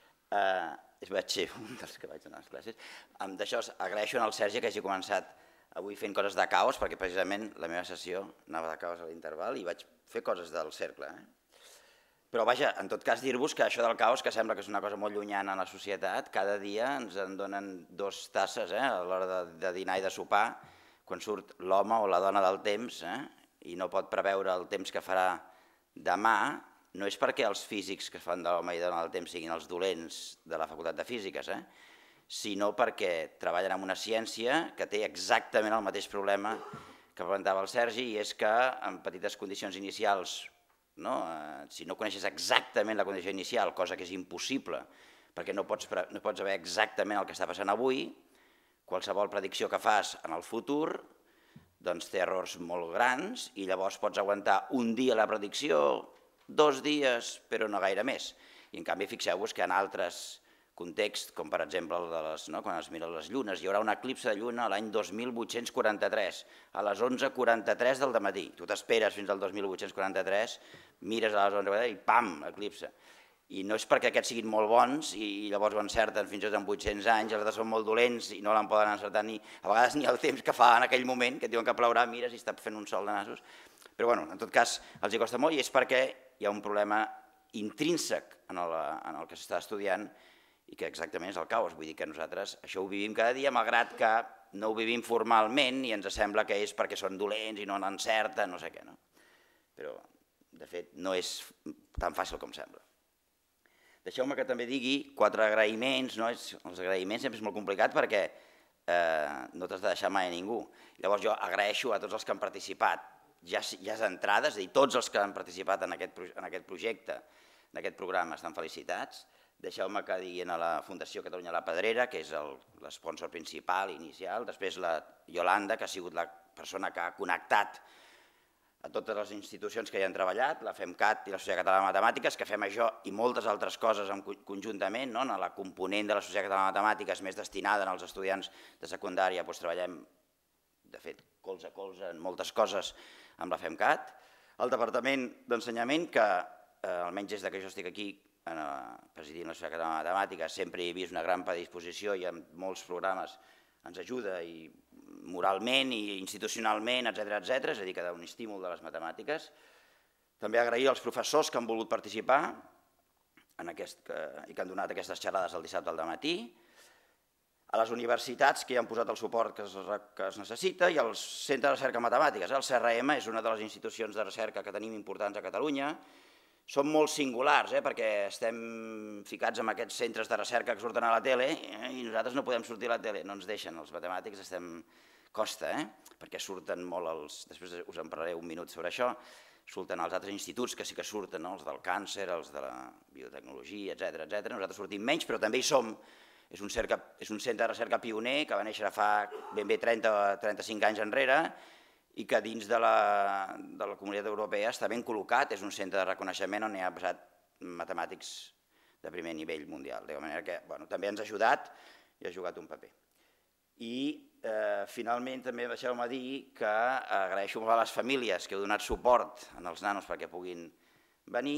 N: Eh, vaig ser un dels que vaig donar les classes. D'això agraeixo al Sergi que hagi començat avui fent coses de caos, perquè precisament la meva sessió anava de caos a l'interval i vaig fer coses del cercle. Eh? Però vaja, en tot cas dir-vos que això del caos, que sembla que és una cosa molt llunyana en la societat, cada dia ens en donen dos tasses eh, a l'hora de, de dinar i de sopar, quan surt l'home o la dona del temps eh, i no pot preveure el temps que farà demà, no és perquè els físics que fan de l'home i dona del temps siguin els dolents de la Facultat de Físiques, eh, sinó perquè treballen en una ciència que té exactament el mateix problema que presentava el Sergi, i és que en petites condicions inicials, no? Si no coneixes exactament la condició inicial, cosa que és impossible, perquè no pots, no pots saber exactament el que està passant avui, qualsevol predicció que fas en el futur doncs té errors molt grans i llavors pots aguantar un dia la predicció, dos dies, però no gaire més. I en canvi fixeu-vos que en altres contexts, com per exemple el de les, no? quan es miren les llunes, hi haurà un eclipse de lluna l'any dos mil vuit-cents quaranta-tres, a les onze quaranta-tres del dematí. Tu t'esperes fins al dos mil vuit-cents quaranta-tres, mires a les onze quaranta-tres i pam, eclipse. I no és perquè aquests siguin molt bons i llavors ho encerten fins i tot en vuit-cents anys, els altres són molt dolents i no l'en poden encertar ni, a vegades ni el temps que fa en aquell moment, que et diuen que plourà, mires i està fent un sol de nassos. Però bueno, en tot cas els hi costa molt i és perquè hi ha un problema intrínsec en el, en el que s'està estudiant i que exactament és el caos. Vull dir que nosaltres això ho vivim cada dia, malgrat que no ho vivim formalment i ens sembla que és perquè són dolents i no n'encerten, no sé què. No? Però, de fet, no és tan fàcil com sembla. Deixeu-me que també digui quatre agraïments. No? Els agraïments sempre és molt complicat perquè eh, no t'has de deixar mai a ningú. Llavors jo agraeixo a tots els que han participat, ja, ja entrades, és a dir, tots els que han participat en aquest, en aquest projecte, en aquest programa, estan felicitats. Deixeu-me que diguin a la Fundació Catalunya La Pedrera, que és l'esponsor principal, inicial, després la Yolanda, que ha sigut la persona que ha connectat a totes les institucions que hi han treballat, la FEMCAT i la Societat Catalana de Matemàtiques, que fem això i moltes altres coses conjuntament, en la component de la Societat Catalana de Matemàtiques més destinada als estudiants de secundària, treballem, de fet, colze a colze en moltes coses amb la FEMCAT. El Departament d'Ensenyament, que almenys des que jo estic aquí, presidint la Societat Catalana de Matemàtiques, sempre hi he vist una gran predisposició i en molts programes ens ajuda i moralment i institucionalment, etcètera, etcètera, és a dir, que d'un estímul de les matemàtiques. També agrair als professors que han volgut participar en aquest, que, i que han donat aquestes xerrades el dissabte al dematí, a les universitats que hi han posat el suport que es, que es necessita i als centres de recerca matemàtiques. El C R M és una de les institucions de recerca que tenim importants a Catalunya. Són molt singulars, eh, perquè estem ficats en aquests centres de recerca que surten a la tele eh, i nosaltres no podem sortir a la tele, no ens deixen, els matemàtics estem... costa, eh, perquè surten molt els... Després us en parlaré un minut sobre això, surten els altres instituts que sí que surten, no? Els del càncer, els de la biotecnologia, etcètera, etcètera. Nosaltres sortim menys, però també hi som. És un, cerca, és un centre de recerca pioner que va néixer fa ben bé trenta o trenta-cinc anys enrere i que dins de la, de la Comunitat Europea està ben col·locat, és un centre de reconeixement on hi ha passat matemàtics de primer nivell mundial, de manera que bueno, també ens ha ajudat i ha jugat un paper. I eh, finalment també deixeu-me dir que agraeixo molt a les famílies que heu donat suport als nanos perquè puguin venir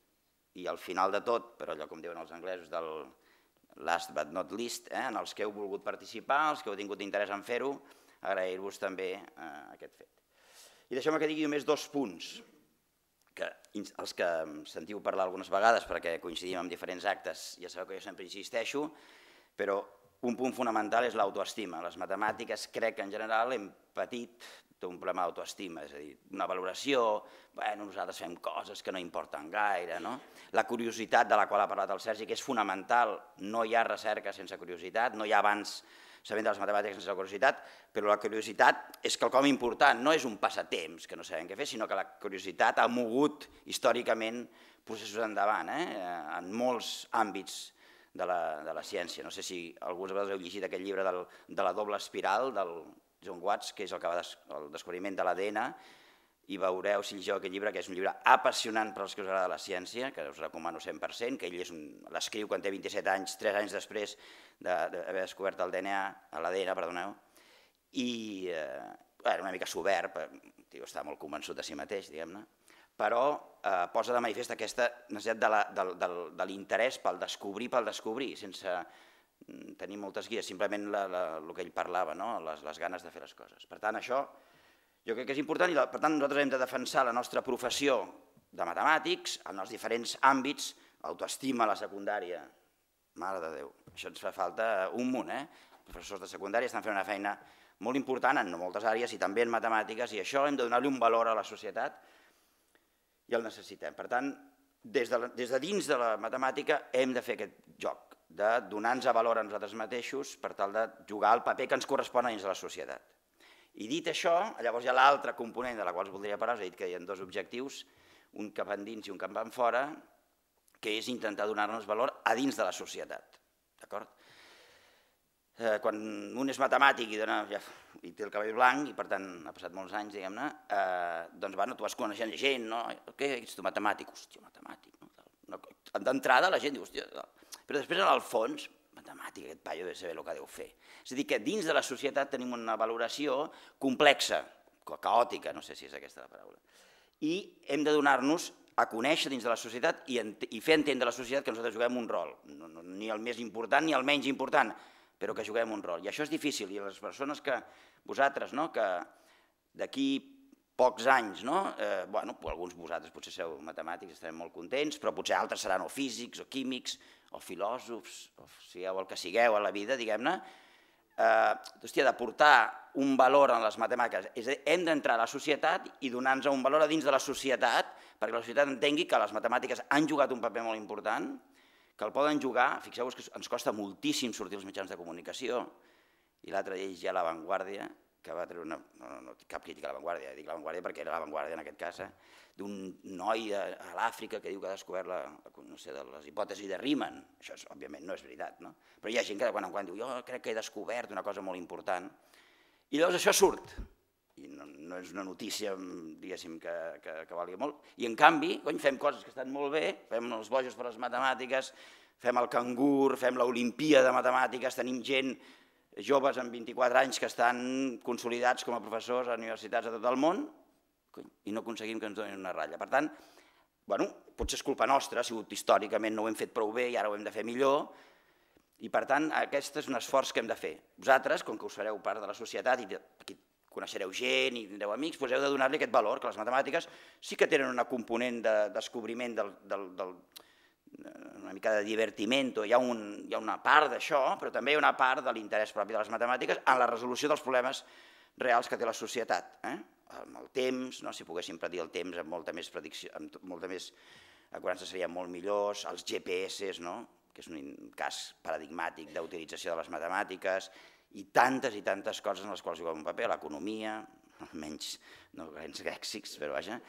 N: i al final de tot, però allò com diuen els anglesos del last but not least, eh, en els que heu volgut participar, els que heu tingut interès en fer-ho, agrair-vos també eh, aquest fet. I deixeu-me que digui només dos punts, que els que em sentiu parlar algunes vegades perquè coincidim en diferents actes, ja sabeu que jo sempre insisteixo, però un punt fonamental és l'autoestima. Les matemàtiques crec que en general hem patit un problema d'autoestima, és a dir, una valoració, bueno, nosaltres fem coses que no importen gaire, no? La curiositat de la qual ha parlat el Sergi, que és fonamental, no hi ha recerca sense curiositat, no hi ha abans sabent de les matemàtiques sense curiositat, però la curiositat és quelcom important, no és un passatemps que no sabem què fer, sinó que la curiositat ha mogut històricament processos endavant, eh? En molts àmbits de la, de la ciència. No sé si alguns de vosaltres heu llegit aquest llibre del, de la doble espiral del John Watts, que és el, que va des, el descobriment de l'A D N, i veureu, si llegeu aquest llibre, que és un llibre apassionant per als que us agrada la ciència, que us recomano cent per cent, que ell l'escriu quan té vint-i-set anys, tres anys després d'haver descobert el D N A, l'A D N, perdoneu, i eh, era una mica soberb, tio, està molt convençut de si mateix, diguem-ne, però eh, posa de manifest aquesta necessitat de, la, de, de, de l'interès pel descobrir, pel descobrir, sense tenir moltes guies, simplement la, la, el que ell parlava, no? les, les ganes de fer les coses. Per tant, això jo crec que és important i per tant nosaltres hem de defensar la nostra professió de matemàtics en els diferents àmbits, autoestima a la secundària, mare de Déu, això ens fa falta un munt, eh? Els professors de secundària estan fent una feina molt important en moltes àrees i també en matemàtiques i això hem de donar-li un valor a la societat i el necessitem. Per tant, des de, des de dins de la matemàtica hem de fer aquest joc, de donar-nos a valor a nosaltres mateixos per tal de jugar el paper que ens correspon dins de la societat. I dit això, llavors hi ha l'altre component de la qual us voldria parlar, us he dit que hi ha dos objectius, un cap endins i un cap en fora, que és intentar donar-nos valor a dins de la societat. D'acord? Eh, quan un és matemàtic i, dona, ja, i té el cabell blanc, i per tant ha passat molts anys, diguem-ne, eh, doncs bueno, tu vas coneixent gent, no? Què ets tu, matemàtic? Hòstia, matemàtic. No? D'entrada la gent diu, hòstia, però després en el fons, matemàtic, aquest paio deu saber el que deu fer. És a dir, que dins de la societat tenim una valoració complexa, caòtica, no sé si és aquesta la paraula, i hem de donar-nos a conèixer dins de la societat i, i fer entendre a la societat que nosaltres juguem un rol, no, no, ni el més important ni el menys important, però que juguem un rol. I això és difícil, i les persones que vosaltres, no, que d'aquí pocs anys, no, eh, bueno, alguns vosaltres potser sou matemàtics, estarem molt contents, però potser altres seran o físics, o químics, o filòsofs, o sigueu el que sigueu a la vida, diguem-ne, eh, hòstia, d'aportar un valor en les matemàtiques. És a dir, hem d'entrar a la societat i donar-nos un valor a dins de la societat, perquè la societat entengui que les matemàtiques han jugat un paper molt important, que el poden jugar, fixeu-vos que ens costa moltíssim sortir als mitjans de comunicació, i l'altre dia ja a La Vanguardia, que va treure una... No, no, no, cap crítica a La Vanguardia, dic La Vanguardia perquè era La Vanguardia en aquest cas, eh? D'un noi a, a l'Àfrica que diu que ha descobert la, no sé, de les hipòtesis de Riemann. Això, és, òbviament, no és veritat, no? Però hi ha gent que de quan en quan diu jo crec que he descobert una cosa molt important. I llavors això surt. I no, no és una notícia, diguéssim, que, que, que valgui molt. I en canvi, cony, fem coses que estan molt bé, fem els bojos per les matemàtiques, fem el cangur, fem l'Olimpíada de Matemàtiques, tenim gent, joves amb vint-i-quatre anys que estan consolidats com a professors a universitats de tot el món i no aconseguim que ens donin una ratlla. Per tant, bueno, potser és culpa nostra, ha sigut històricament no ho hem fet prou bé i ara ho hem de fer millor, I per tant, aquest és un esforç que hem de fer. Vosaltres, com que us fareu part de la societat i coneixereu gent i tindreu amics, heu de donar-li aquest valor, que les matemàtiques sí que tenen una component de descobriment, una mica de divertiment, hi ha una part d'això, però també hi ha una part de l'interès propi de les matemàtiques en la resolució dels problemes reals que té la societat. Amb el temps, si poguéssim predir el temps amb molta més predicció, amb molta més acurança serien molt millors, els G P S, que és un cas paradigmàtic d'utilització de les matemàtiques, i tantes i tantes coses en les quals juguem un paper, l'economia, almenys no grans èxits, però vaja.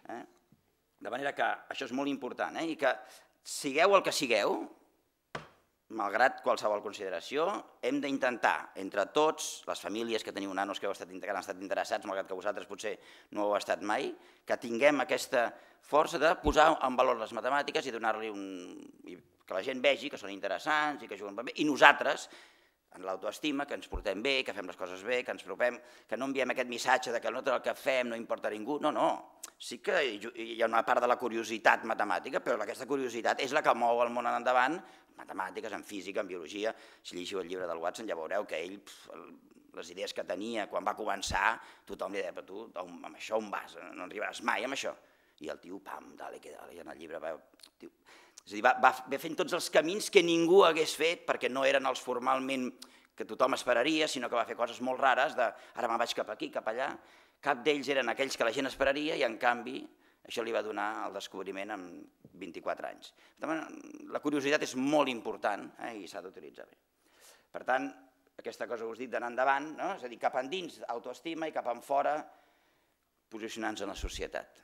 N: De manera que això és molt important i que sigueu el que sigueu, malgrat qualsevol consideració, hem d'intentar, entre tots, les famílies que teniu nanos que han estat interessats, malgrat que vosaltres potser no ho heu estat mai, que tinguem aquesta força de posar en valor les matemàtiques i donar-li un... que la gent vegi que són interessants i que juguen bé, i nosaltres, en l'autoestima, que ens portem bé, que fem les coses bé, que ens propem, que no enviem aquest missatge que no tot el que fem no importa a ningú. No, no. Sí que hi ha una part de la curiositat matemàtica, però aquesta curiositat és la que mou el món endavant, en matemàtiques, en física, en biologia. Si llegiu el llibre del Watson ja veureu que ell, les idees que tenia quan va començar, tothom li deia, però tu, amb això on vas? No arribaràs mai amb això. I el tio, pam, dale, que dale, i en el llibre va... És a dir, va fent tots els camins que ningú hagués fet, perquè no eren els formalment que tothom esperaria, sinó que va fer coses molt rares, de ara me'n vaig cap aquí, cap allà. Cap d'ells eren aquells que la gent esperaria i, en canvi, això li va donar el descobriment en vint-i-quatre anys. La curiositat és molt important i s'ha d'utilitzar bé. Per tant, aquesta cosa que us dic d'anar endavant, és a dir, cap endins, autoestima, i cap enfora, posicionant-nos en la societat.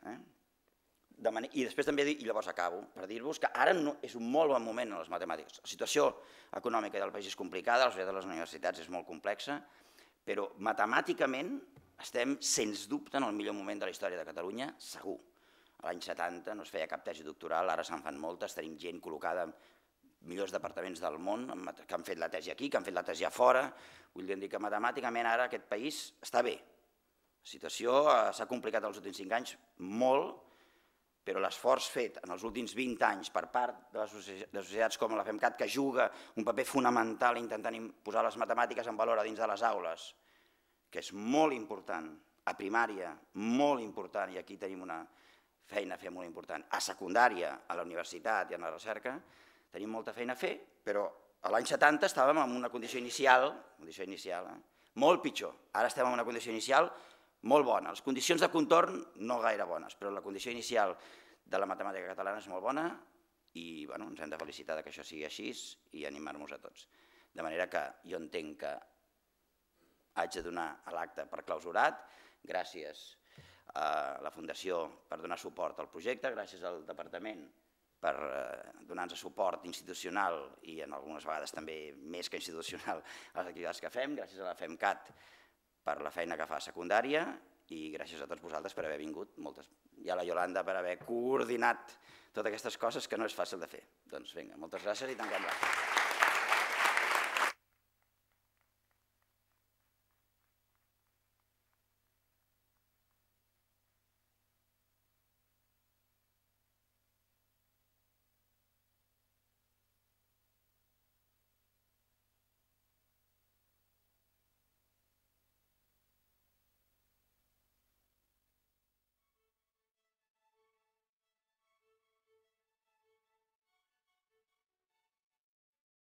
N: I després també, i llavors acabo, per dir-vos que ara és un molt bon moment en les matemàtiques. La situació econòmica del país és complicada, la societat de les universitats és molt complexa, però matemàticament estem, sens dubte, en el millor moment de la història de Catalunya, segur. A l'any setanta no es feia cap tesi doctoral, ara se'n fan moltes, tenim gent col·locada en millors departaments del món que han fet la tesi aquí, que han fet la tesi a fora. Vull dir que matemàticament ara aquest país està bé. La situació s'ha complicat els últims cinc anys molt, però l'esforç fet en els últims vint anys per part de societats com la FEMCAT, que juga un paper fonamental intentant posar les matemàtiques en valor a dins de les aules, que és molt important, a primària, molt important, i aquí tenim una feina a fer molt important, a secundària, a la universitat i a la recerca, tenim molta feina a fer, però a l'any setanta estàvem en una condició inicial, condició inicial, molt pitjor. Ara estem en una condició inicial molt bona. Les condicions de contorn no gaire bones, però la condició inicial de la matemàtica catalana és molt bona i ens hem de felicitar que això sigui així i animar-nos a tots. De manera que jo entenc que haig de donar l'acte per clausurat, gràcies a la Fundació per donar suport al projecte, gràcies al Departament per donar-nos suport institucional i en algunes vegades també més que institucional a les activitats que fem, gràcies a la FEMCAT per la feina que fa a secundària i gràcies a tots vosaltres per haver vingut, i a la Iolanda per haver coordinat totes aquestes coses que no és fàcil de fer. Doncs vinga, moltes gràcies i tanquem l'acte.